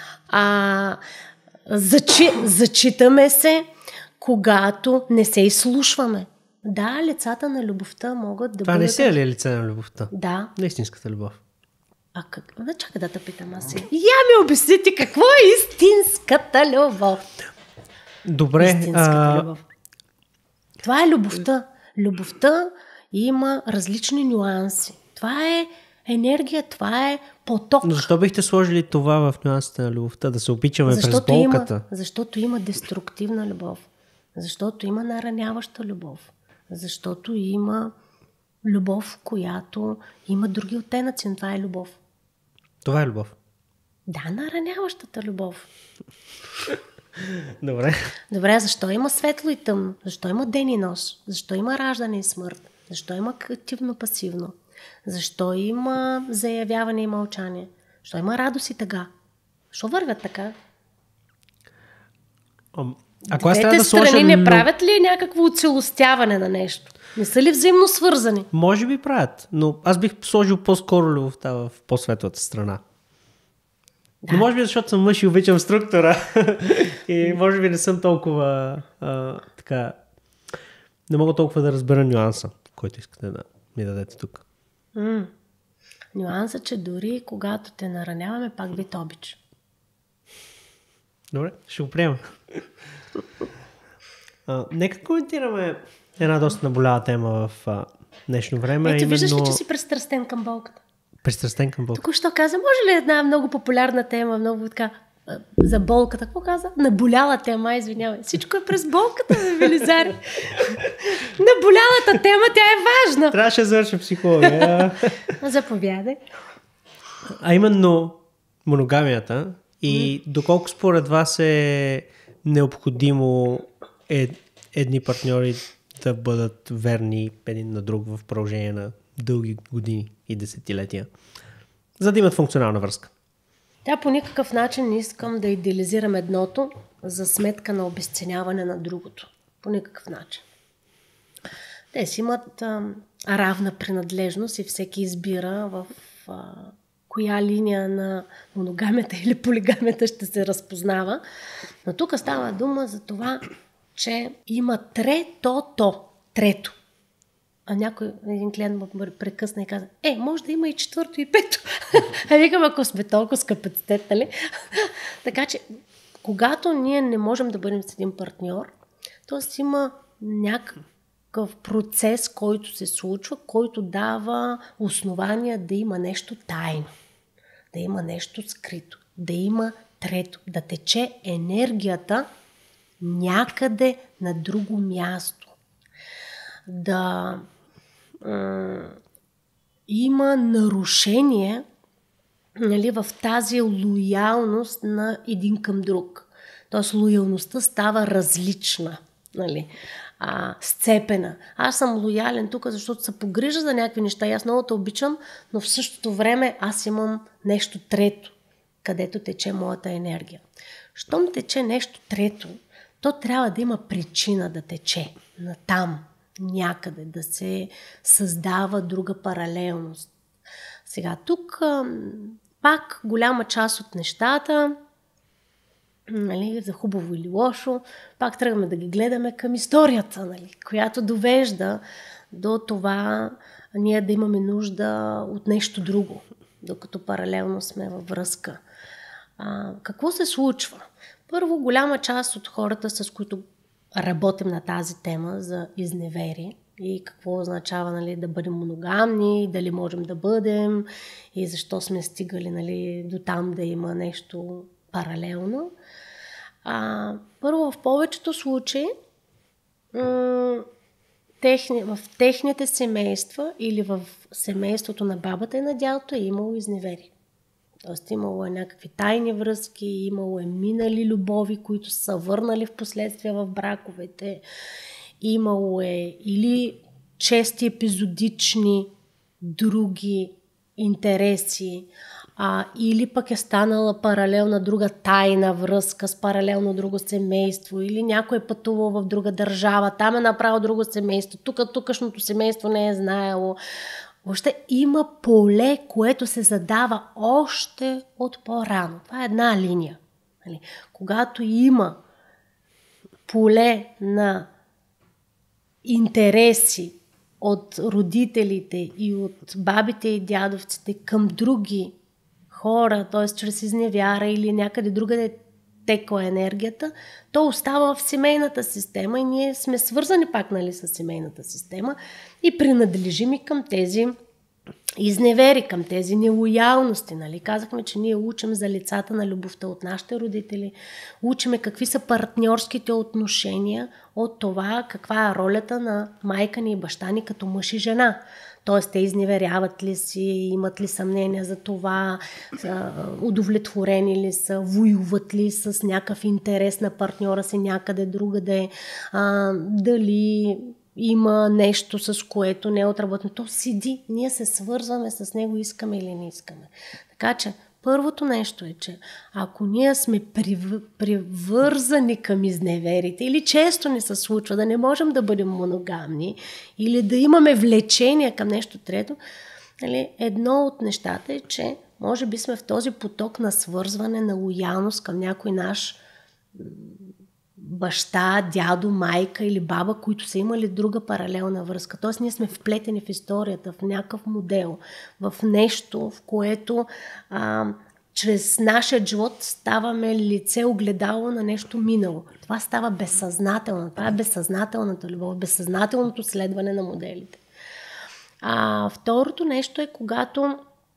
А, зачи, зачитаме се, когато не се изслушваме. Да, лицата на любовта могат да бъдат... Това не си е ли лице на любовта? Да. На истинската любов. А как? Да, чакай да те питам аз сега. Я ми обясни ти какво е истинската любов. Добре. Истинската а... любов. Това е любовта. Любовта има различни нюанси. Това е енергия, това е поток. Но защо бихте сложили това в нюансите на любовта? Да се опичаме защото през болката? Има, защото има деструктивна любов. Защото има нараняваща любов. Защото има любов, която има други оттенъци, но това е любов. Това е любов. Да, нараняващата любов. Добре. Добре, защо има светло и тъмно? Защо има ден и нощ? Защо има раждане и смърт? Защо има активно-пасивно? Защо има заявяване и мълчание? Защо има радост и тъга? Защо вървят така? Ако аз Двете трябва да страни сложа... не правят ли някакво оцелостяване на нещо? Не са ли взаимно свързани? Може би правят, но аз бих сложил по-скоро любовта в по-светлата страна. Да. Но може би защото съм мъж и обичам структура и може би не съм толкова а, така... Не мога толкова да разбера нюанса, който искате да ми дадете тук. М- Нюанса, че дори когато те нараняваме, пак би те обича. Добре, ще го приема. А, нека коментираме една доста наболява тема в а, днешно време. Ето, именно... виждаш ли, че си пристрастен към болката? Пристрастен към болката. Току-що каза, може ли една много популярна тема, много така, за болката? Какво каза? Наболяла тема, извинявай. Всичко е през болката, бе, Велизари. Наболялата тема, тя е важна. Трябваше да завърша психология. Заповядай. А именно моногамията и доколко според вас е необходимо ед, едни партньори да бъдат верни един на друг в продължение на дълги години и десетилетия, за да имат функционална връзка. Тя по никакъв начин не искам да идеализирам едното за сметка на обезценяване на другото. По никакъв начин. Те си имат а, равна принадлежност и всеки избира в а, коя линия на моногамията или полигамията ще се разпознава. Но тук става дума за това, че има трето-то. Трето. А някой, един клиент ме прекъсна и каза, е, може да има и четвърто и пето. А викам, ако сме толкова с капацитет, нали? Така че, когато ние не можем да бъдем с един партньор, т.е. има някакъв процес, който се случва, който дава основания да има нещо тайно, да има нещо скрито, да има трето, да тече енергията някъде на друго място. Да е, има нарушение, нали, в тази лоялност на един към друг. Тоест лоялността става различна, нали, а, сцепена. Аз съм лоялен тук, защото се погрижа за някакви неща и аз много те обичам, но в същото време аз имам нещо трето, където тече моята енергия. Щом тече нещо трето, то трябва да има причина да тече натам, някъде, да се създава друга паралелност. Сега тук пак голяма част от нещата, нали, за хубаво или лошо, пак тръгваме да ги гледаме към историята, нали, която довежда до това ние да имаме нужда от нещо друго, докато паралелно сме във връзка. А, какво се случва? Първо, голяма част от хората, с които работим на тази тема за изневери и какво означава, нали, да бъдем моногамни, дали можем да бъдем и защо сме стигали, нали, до там да има нещо паралелно. А, първо, в повечето случаи м- техни, в техните семейства или в семейството на бабата и на дядото е имало изневери. Тоест имало е някакви тайни връзки, имало е минали любови, които са върнали в последствие в браковете, имало е или чести епизодични други интереси, а, или пък е станала паралелна друга тайна връзка с паралелно друго семейство, или някой е пътувал в друга държава, там е направил друго семейство, тук тукашното семейство не е знаело. Въобще има поле, което се задава още от по-рано. Това е една линия. Когато има поле на интереси от родителите и от бабите и дядовците към други хора, т.е. чрез изневяра или някъде другаде текла енергията, то остава в семейната система и ние сме свързани пак, нали, с семейната система и принадлежим и към тези изневери, към тези нелоялности. Нали? Казахме, че ние учим за лицата на любовта от нашите родители, учиме какви са партньорските отношения от това, каква е ролята на майка ни и баща ни като мъж и жена. Тоест, те изневеряват ли си, имат ли съмнения за това, удовлетворени ли са, воюват ли с някакъв интерес на партньора си някъде другаде, а, дали има нещо, с което не е отработено. То седи, ние се свързваме с него, искаме или не искаме. Така че, първото нещо е, че ако ние сме прив... привързани към изневерите или често ни се случва да не можем да бъдем моногамни или да имаме влечение към нещо трето, нали, едно от нещата е, че може би сме в този поток на свързване, на лоялност към някой наш баща, дядо, майка или баба, които са имали друга паралелна връзка. Тоест ние сме вплетени в историята, в някакъв модел, в нещо, в което а, чрез нашия живот ставаме лице огледало на нещо минало. Това става безсъзнателно. Това е безсъзнателната любов, безсъзнателното следване на моделите. А второто нещо е, когато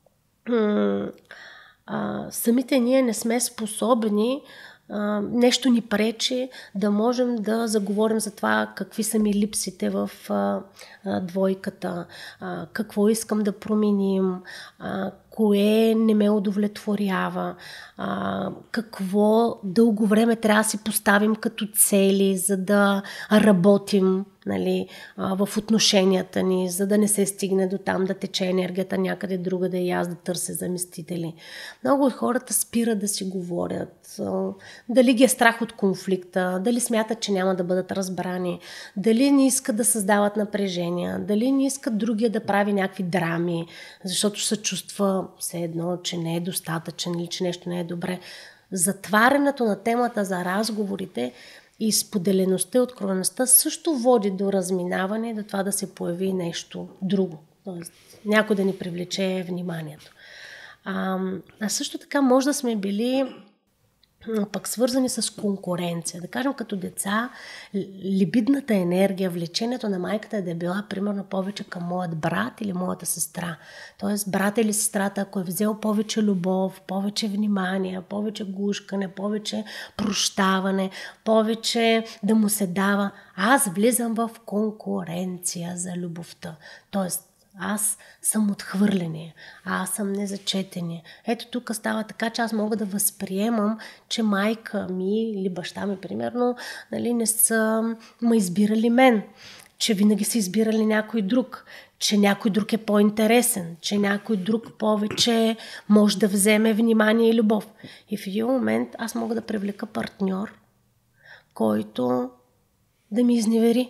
м- а, самите ние не сме способни, Uh, нещо ни пречи да можем да заговорим за това какви са ми липсите в uh, uh, двойката, uh, какво искам да променим, uh, кое не ме удовлетворява, uh, какво дълго време трябва да си поставим като цели, за да работим, нали, uh, в отношенията ни, за да не се стигне до там да тече енергията някъде другаде и аз да търся заместители. Много от хората спират да си говорят. Uh, дали ги е страх от конфликта, дали смятат, че няма да бъдат разбрани, дали не искат да създават напрежения, дали не искат другия да прави някакви драми, защото се чувства все едно, че не е достатъчен или че нещо не е добре. Затварянето на темата за разговорите и споделеността и откровеността също води до разминаване и до това да се появи нещо друго. Тоест, някой да ни привлече вниманието. А, а също така може да сме били пък свързани с конкуренция. Да кажем, като деца, либидната енергия, влечението на майката е да е била примерно повече към моят брат или моята сестра. Тоест, брат или сестрата, ако е взел повече любов, повече внимание, повече гушкане, повече прощаване, повече да му се дава, аз влизам в конкуренция за любовта. Тоест, аз съм отхвърление, аз съм незачетение. Ето тук става така, че аз мога да възприемам, че майка ми или баща ми, примерно, нали, не са ме избирали мен, че винаги са избирали някой друг, че някой друг е по-интересен, че някой друг повече може да вземе внимание и любов. И в един момент аз мога да привлека партньор, който да ми изневери.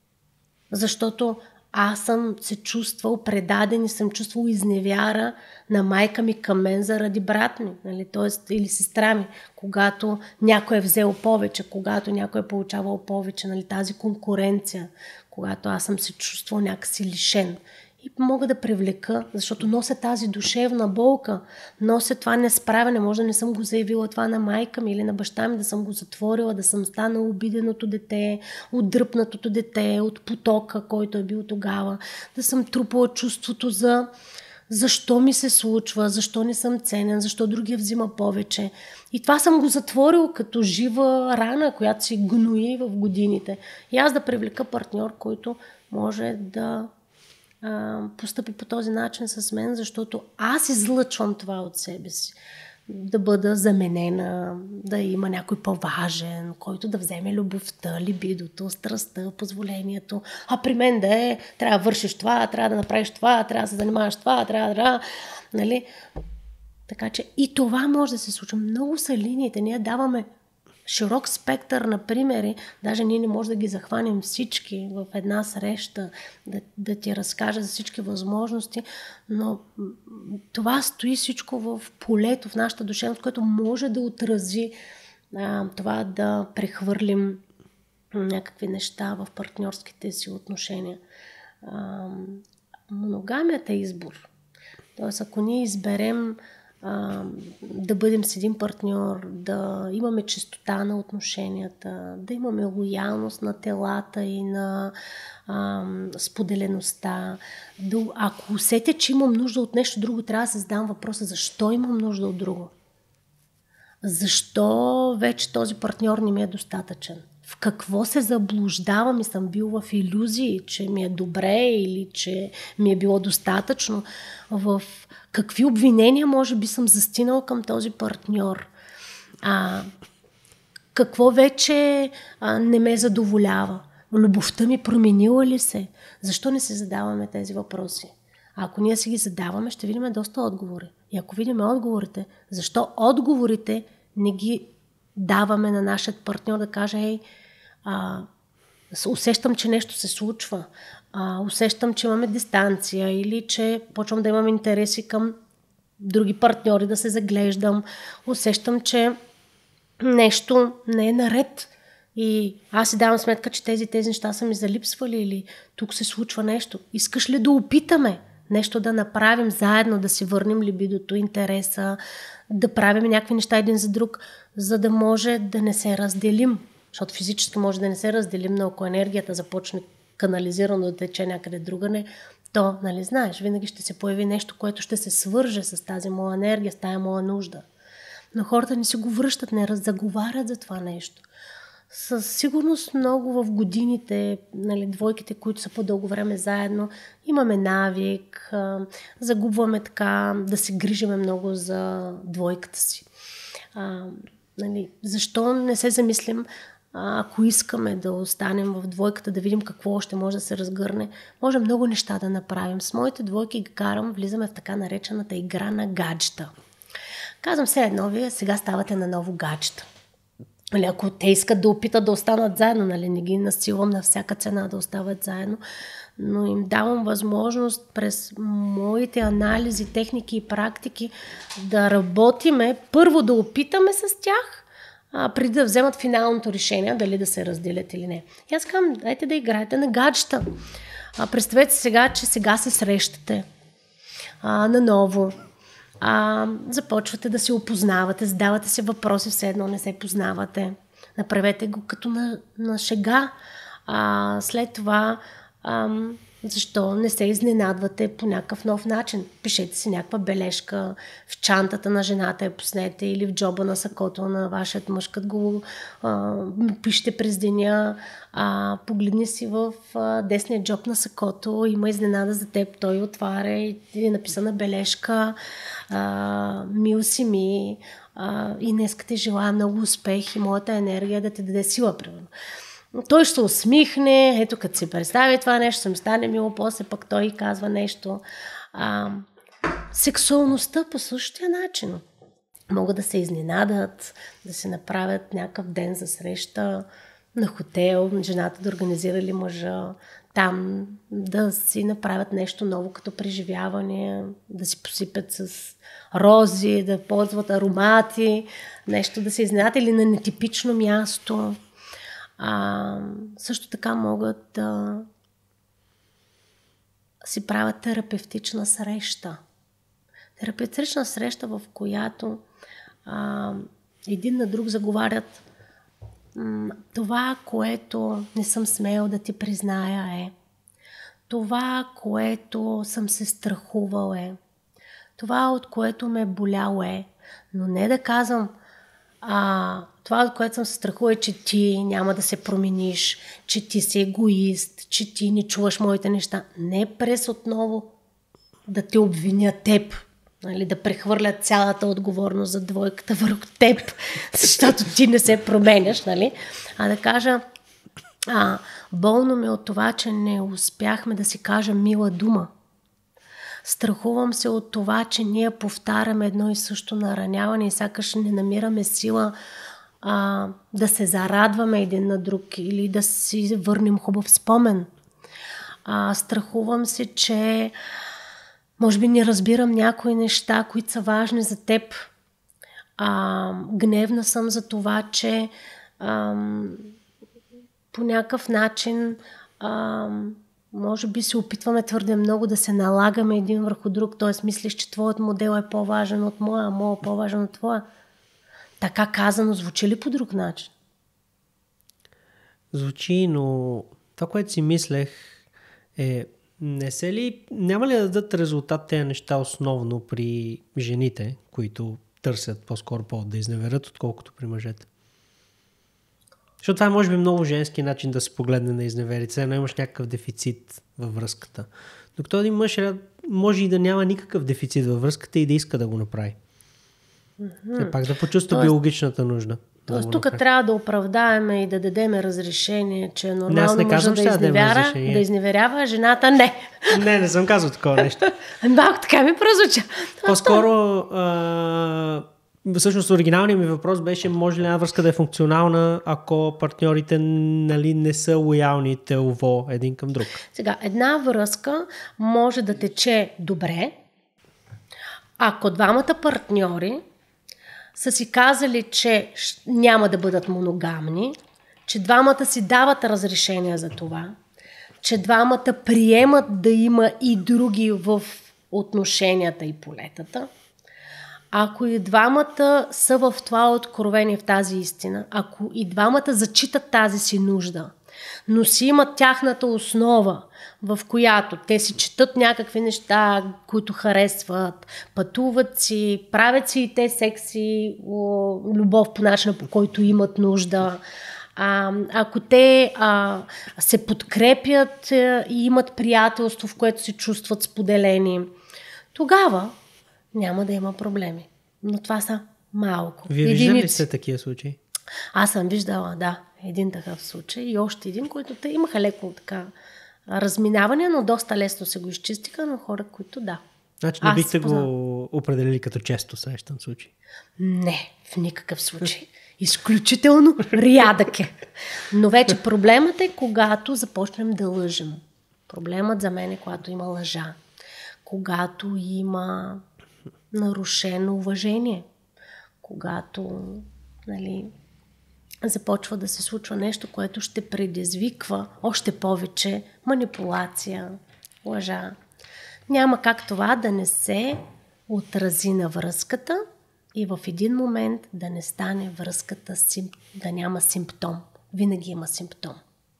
Защото аз съм се чувствал предаден и съм чувствал изневяра на майка ми към мен заради брат ми, нали? Тоест, или сестра ми, когато някой е взел повече, когато някой е получавал повече, нали? Тази конкуренция, когато аз съм се чувствал някакси лишен. И мога да привлека, защото нося тази душевна болка, нося това несправяне, може да не съм го заявила това на майка ми или на баща ми, да съм го затворила, да съм станала обиденото дете, отдръпнатото дете, от потока, който е бил тогава, да съм трупала чувството за защо ми се случва, защо не съм ценен, защо другия взима повече. И това съм го затворила като жива рана, която си гнои в годините. И аз да привлека партньор, който може да постъпи по този начин с мен, защото аз излъчвам това от себе си. Да бъда заменена, да има някой по-важен, който да вземе любовта, либидото, страстта, позволението. А при мен да е, трябва да вършиш това, трябва да направиш това, трябва да се занимаваш това, трябва да... Нали? Така че и това може да се случва. Много са линиите. Ние даваме широк спектър на примери, даже ние не можем да ги захванем всички в една среща, да, да ти разкажа за всички възможности, но това стои всичко в полето, в нашата душевност, което може да отрази а, това да прехвърлим някакви неща в партньорските си отношения. А, моногамията е избор. Тоест, ако ние изберем а, да бъдем с един партньор, да имаме чистота на отношенията, да имаме лоялност на телата и на а, споделеността. Да, ако усетя, че имам нужда от нещо друго, трябва да се задам въпроса, защо имам нужда от друго? Защо вече този партньор не ми е достатъчен? В какво се заблуждавам и съм бил в илюзии, че ми е добре или че ми е било достатъчно? В какви обвинения може би съм застинал към този партньор? А, какво вече а, не ме задоволява? Любовта ми променила ли се? Защо не се задаваме тези въпроси? А ако ние си ги задаваме, ще видим доста отговори. И ако видим отговорите, защо отговорите не ги даваме на нашия партньор да каже, ей, а, усещам, че нещо се случва, а, усещам, че имаме дистанция или че почвам да имам интереси към други партньори, да се заглеждам, усещам, че нещо не е наред и аз си давам сметка, че тези, тези неща са ми залипсвали или тук се случва нещо. Искаш ли да опитаме нещо да направим заедно, да си върнем либидото, интереса, да правим някакви неща един за друг, за да може да не се разделим. Защото физически може да не се разделим, но ако енергията започне канализирано да тече някъде другане, то, нали знаеш, винаги ще се появи нещо, което ще се свърже с тази моя енергия, с тази моя нужда. Но хората не си го връщат, не раззаговарят за това нещо. Със сигурност много в годините, нали, двойките, които са по-дълго време заедно, имаме навик, загубваме така, да се грижиме много за двойката си. А, нали, защо не се замислим, ако искаме да останем в двойката, да видим какво още може да се разгърне, може много неща да направим. С моите двойки ги карам, влизаме в така наречената игра на гаджета. Казвам все едно, вие сега ставате на ново гаджета. Нали, ако те искат да опитат да останат заедно, нали, не ги насилвам на всяка цена да остават заедно, но им давам възможност през моите анализи, техники и практики да работиме, първо да опитаме с тях, а, преди да вземат финалното решение, дали да се разделят или не. И аз казвам, дайте да играете на гаджета. А, представете сега, че сега се срещате а, наново. А, започвате да се опознавате, задавате се въпроси, все едно не се познавате. Направете го като на, на шега. А, след това, ам, защо не се изненадвате по някакъв нов начин? Пишете си някаква бележка в чантата на жената, я пуснете, или в джоба на сакото на вашият мъж, като го а, пишете през деня. А, погледни си в а, десния джоб на сакото, има изненада за теб, той отваря и е написана бележка, а, мил си ми, а, и днеска ти желая много успех и моята енергия да ти даде сила, примерно. Той ще се усмихне, ето като си представи това нещо, ще ми стане мило, после пък той казва нещо. А, сексуалността по същия начин. Могат да се изненадат, да се направят някакъв ден за среща на хотел, жената да организира ли мъжа, там да си направят нещо ново като преживяване, да си посипят с рози, да ползват аромати, нещо да се изненадат или на нетипично място. А, също така могат да си правят терапевтична среща. Терапевтична среща, в която а, един на друг заговарят м- това, което не съм смел да ти призная е, това, което съм се страхувал е, това, от което ме е болял е, но не да казвам А, това, от което съм се страхува, е, че ти няма да се промениш, че ти си егоист, че ти не чуваш моите неща. Не през отново да те обвиня теб, нали, да прехвърлят цялата отговорност за двойката върху теб, защото ти не се променяш, нали? А да кажа, а, болно ме от това, че не успяхме да си кажем мила дума. Страхувам се от това, че ние повтаряме едно и също нараняване и сякаш не намираме сила а, да се зарадваме един на друг или да си върнем хубав спомен. А, страхувам се, че може би не разбирам някои неща, които са важни за теб. А, гневна съм за това, че а, по някакъв начин а, Може би се опитваме твърде много да се налагаме един върху друг, т.е. мислиш, че твоят модел е по-важен от моя, а моя е по-важен от твоя. Така казано, звучи ли по друг начин? Звучи, но това, което си мислех е, не се ли, няма ли да дадат резултат тези неща основно при жените, които търсят по-скоро повод да изневерят, отколкото при мъжете? Защото това е може би много женски начин да се погледне на изневерица, но имаш някакъв дефицит във връзката. Докато един мъж може и да няма никакъв дефицит във връзката и да иска да го направи. Mm-hmm. Пак да почувства тоест, биологичната нужда. Тоест да тук направи. Трябва да оправдаеме и да дадеме разрешение, че е нормално мъжа да, изневяра, да изневерява, а жената не. Не, не съм казал такова нещо. Малко така ми прозвуча. По-скоро а... всъщност оригиналният ми въпрос беше, може ли една връзка да е функционална, ако партньорите, нали, не са лоялни телово един към друг? Сега, една връзка може да тече добре, ако двамата партньори са си казали, че няма да бъдат моногамни, че двамата си дават разрешение за това, че двамата приемат да има и други в отношенията и полетата. Ако и двамата са в това откровение, в тази истина, ако и двамата зачитат тази си нужда, но си имат тяхната основа, в която те си четат някакви неща, които харесват, пътуват си, правят си и те секси, любов по начина, по който имат нужда. А, ако те а, се подкрепят а, и имат приятелство, в което се чувстват споделени, тогава няма да има проблеми. Но това са малко. Вие виждали ли сте такива случаи? Аз съм виждала, да, един такъв случай и още един, който те имаха леко така разминаване, но доста лесно се го изчистиха, но хора, които да. Значи не бихте го определили като често срещан случай? Не, в никакъв случай. Изключително рядък е. Но вече проблемът е, когато започнем да лъжем. Проблемът за мен е, когато има лъжа. Когато има нарушено уважение. Когато, нали, започва да се случва нещо, което ще предизвиква още повече манипулация, лъжа. Няма как това да не се отрази на връзката и в един момент да не стане връзката, да няма симптом. Винаги има симптом.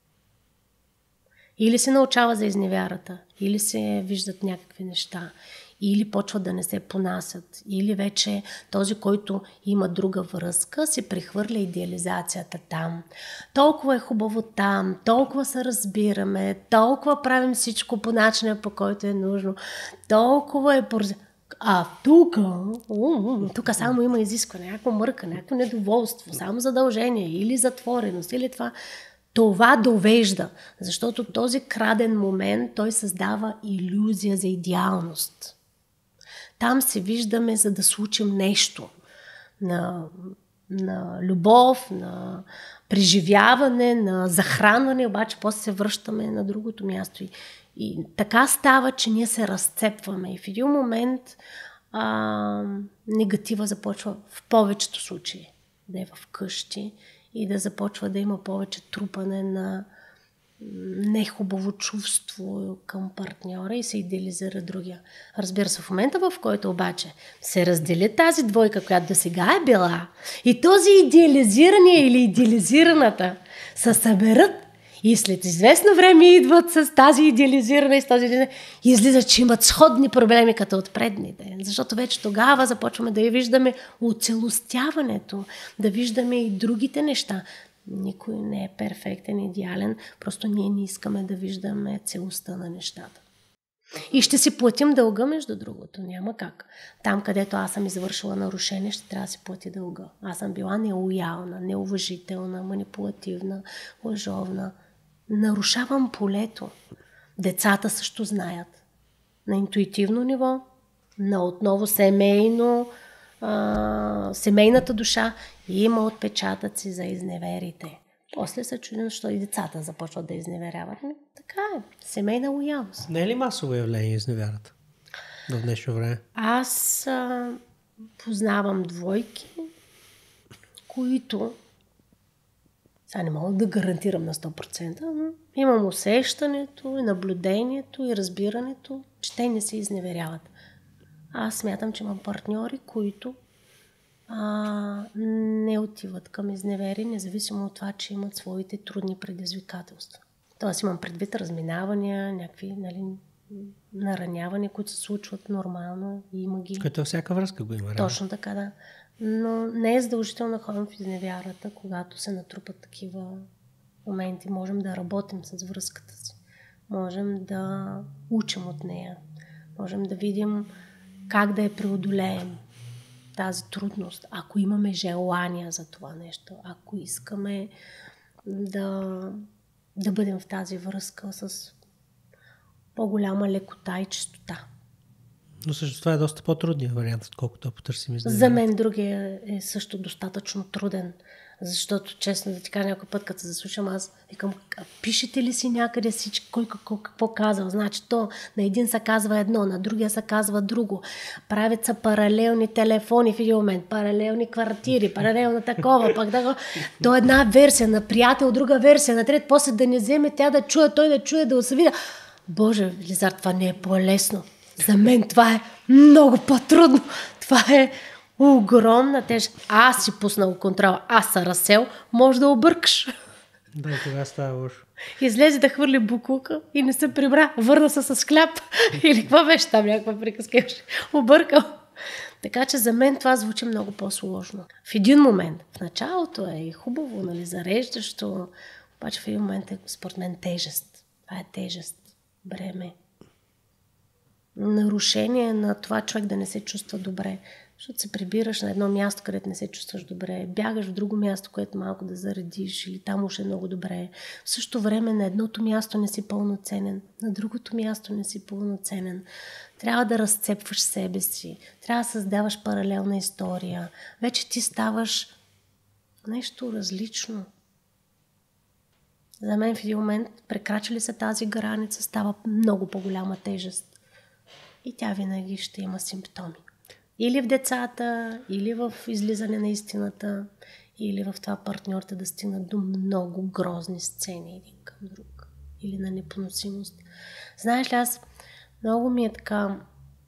Или се научава за изневярата, или се виждат някакви неща, или почват да не се понасят, или вече този, който има друга връзка, се прехвърля идеализацията там. Толкова е хубаво там, толкова се разбираме, толкова правим всичко по начина, по който е нужно, толкова е... Пораз... А тук, тук само има изискване, някакво мърка, някакво недоволство, само задължение или затвореност, или това... Това довежда, защото този краден момент, той създава илюзия за идеалност. Там се виждаме, за да случим нещо на, на любов, на преживяване, на захранване, обаче после се връщаме на другото място. И, и така става, че ние се разцепваме. И в един момент а, негатива започва в повечето случаи да е в къщи и да започва да има повече трупане на нехубаво чувство към партньора и се идеализира другия. Разбира се, в момента, в който обаче се раздели тази двойка, която до сега е била, и този идеализирания или идеализираната се съберат и след известно време идват с тази идеализирана и с този идеализирана, и излиза, че имат сходни проблеми като от предните. Защото вече тогава започваме да я виждаме оцелостяването, да виждаме и другите неща. Никой не е перфектен, идеален, просто ние не искаме да виждаме целостта на нещата. И ще си платим дълга, между другото, няма как. Там, където аз съм извършила нарушение, ще трябва да си плати дълга. Аз съм била нелоялна, неуважителна, манипулативна, лъжовна. Нарушавам полето. Децата също знаят. На интуитивно ниво, на отново семейно, а, семейната душа има отпечатъци за изневерите. После се чудим, защо и децата започват да изневеряват. Така е. Семейна лоялност. Не е ли масово явление изневярата в днешно време? Аз а, познавам двойки, които Сега не мога да гарантирам на сто процента, но имам усещането и наблюдението и разбирането, че те не се изневеряват. Аз смятам, че имам партньори, които а, не отиват към изневери, независимо от това, че имат своите трудни предизвикателства. Тоест имам предвид разминавания, някакви, нали, наранявания, които се случват нормално и има ги. Като всяка връзка го има. Точно така, да. Но не е задължително да ходим в изневярата, когато се натрупат такива моменти. Можем да работим с връзката си. Можем да учим от нея. Можем да видим как да я преодолеем тази трудност. Ако имаме желание за това нещо, ако искаме да, да бъдем в тази връзка с по-голяма лекота и чистота. Но също това е доста по-трудният вариант, отколкото да потърсим изневярата. За мен другия е също достатъчно труден, защото, честно да ти кажа, някой път, като се заслушам, аз викам, пишете ли си някъде всички, кой какво, какво казал? Значи то на един се казва едно, на другия се казва друго. Правят са паралелни телефони в един момент, паралелни квартири, паралелно такова, пак да, то една версия, на приятел, друга версия, на трет, после да не вземе тя да чуе, той да чуе, да усъвида. Боже, Лизар, това не е по-лесно. За мен това е много по-трудно. Това е огромна тежест. Аз си пуснал контрола, аз съм разсел, може да объркаш. Да, това става лошо. Излезе да хвърли букулка и не се прибра. Върна се с хляб. Или какво беше там, някаква приказка. Объркал. Така че за мен това звучи много по-сложно. В един момент, в началото е хубаво, нали, зареждащо, обаче в един момент е според мен тежест. Това е тежест, бреме. Нарушение на това човек да не се чувства добре. Защото се прибираш на едно място, където не се чувстваш добре. Бягаш в друго място, което малко да заредиш, или там уж е много добре. В същото време на едното място не си пълноценен, на другото място не си пълноценен. Трябва да разцепваш себе си. Трябва да създаваш паралелна история. Вече ти ставаш нещо различно. За мен в един момент, прекрача ли се тази граница, става много по-голяма тежест. И тя винаги ще има симптоми. Или в децата, или в излизане на истината, или в това партньорите да стигнат до много грозни сцени един към друг. Или на непоносимост. Знаеш ли, аз много ми е така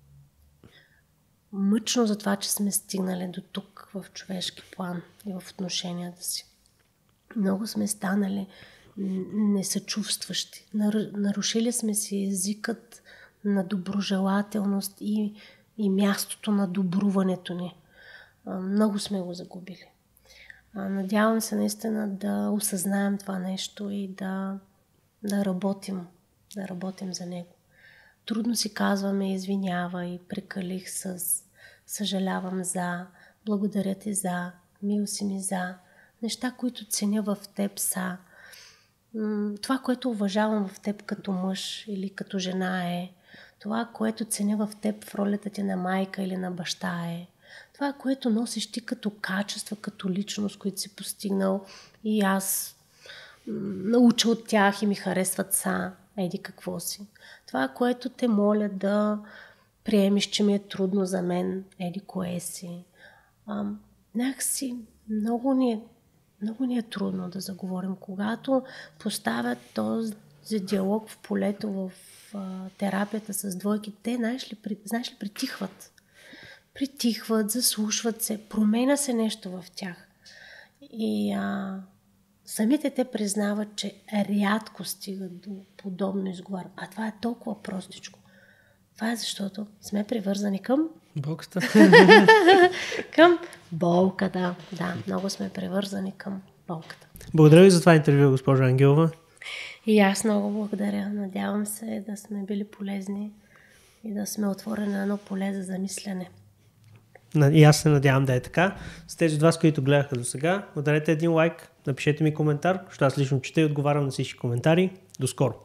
мъчно за това, че сме стигнали до тук в човешки план и в отношенията си. Много сме станали несъчувстващи. Нарушили сме си езикът на доброжелателност и, и мястото на добруването ни. Много сме го загубили. Надявам се наистина да осъзнаем това нещо и да, да работим, да работим за него. Трудно си казваме извинявай, прекалих с, съжалявам за, благодаря ти за, мил си ми за. Неща, които ценя в теб са. Това, което уважавам в теб като мъж или като жена е. Това, което ценя в теб в ролята ти на майка или на баща е. Това, което носиш ти като качества, като личност, които си постигнал и аз науча от тях и ми харесват са. Еди какво си. Това, което те моля да приемеш, че ми е трудно за мен. Еди кое си. А, някакси много ни, е, много ни е трудно да заговорим. Когато поставят този диалог в полето, в а, терапията с двойки, те, знаеш ли, при, знаеш ли, притихват. Притихват, заслушват се, променя се нещо в тях. И а, самите те признават, че рядко стигат до подобно изговаряне. А това е толкова простичко. Това е защото сме привързани към... Болката. към болката. Да, много сме привързани към болката. Благодаря ви за това интервю, госпожа Ангелова. И аз много благодаря. Надявам се да сме били полезни и да сме отворени на едно поле за замислене. И аз се надявам да е така. С тези от вас, които гледаха до сега, ударете един лайк, напишете ми коментар, защото аз лично чета и отговарям на всички коментари. До скоро!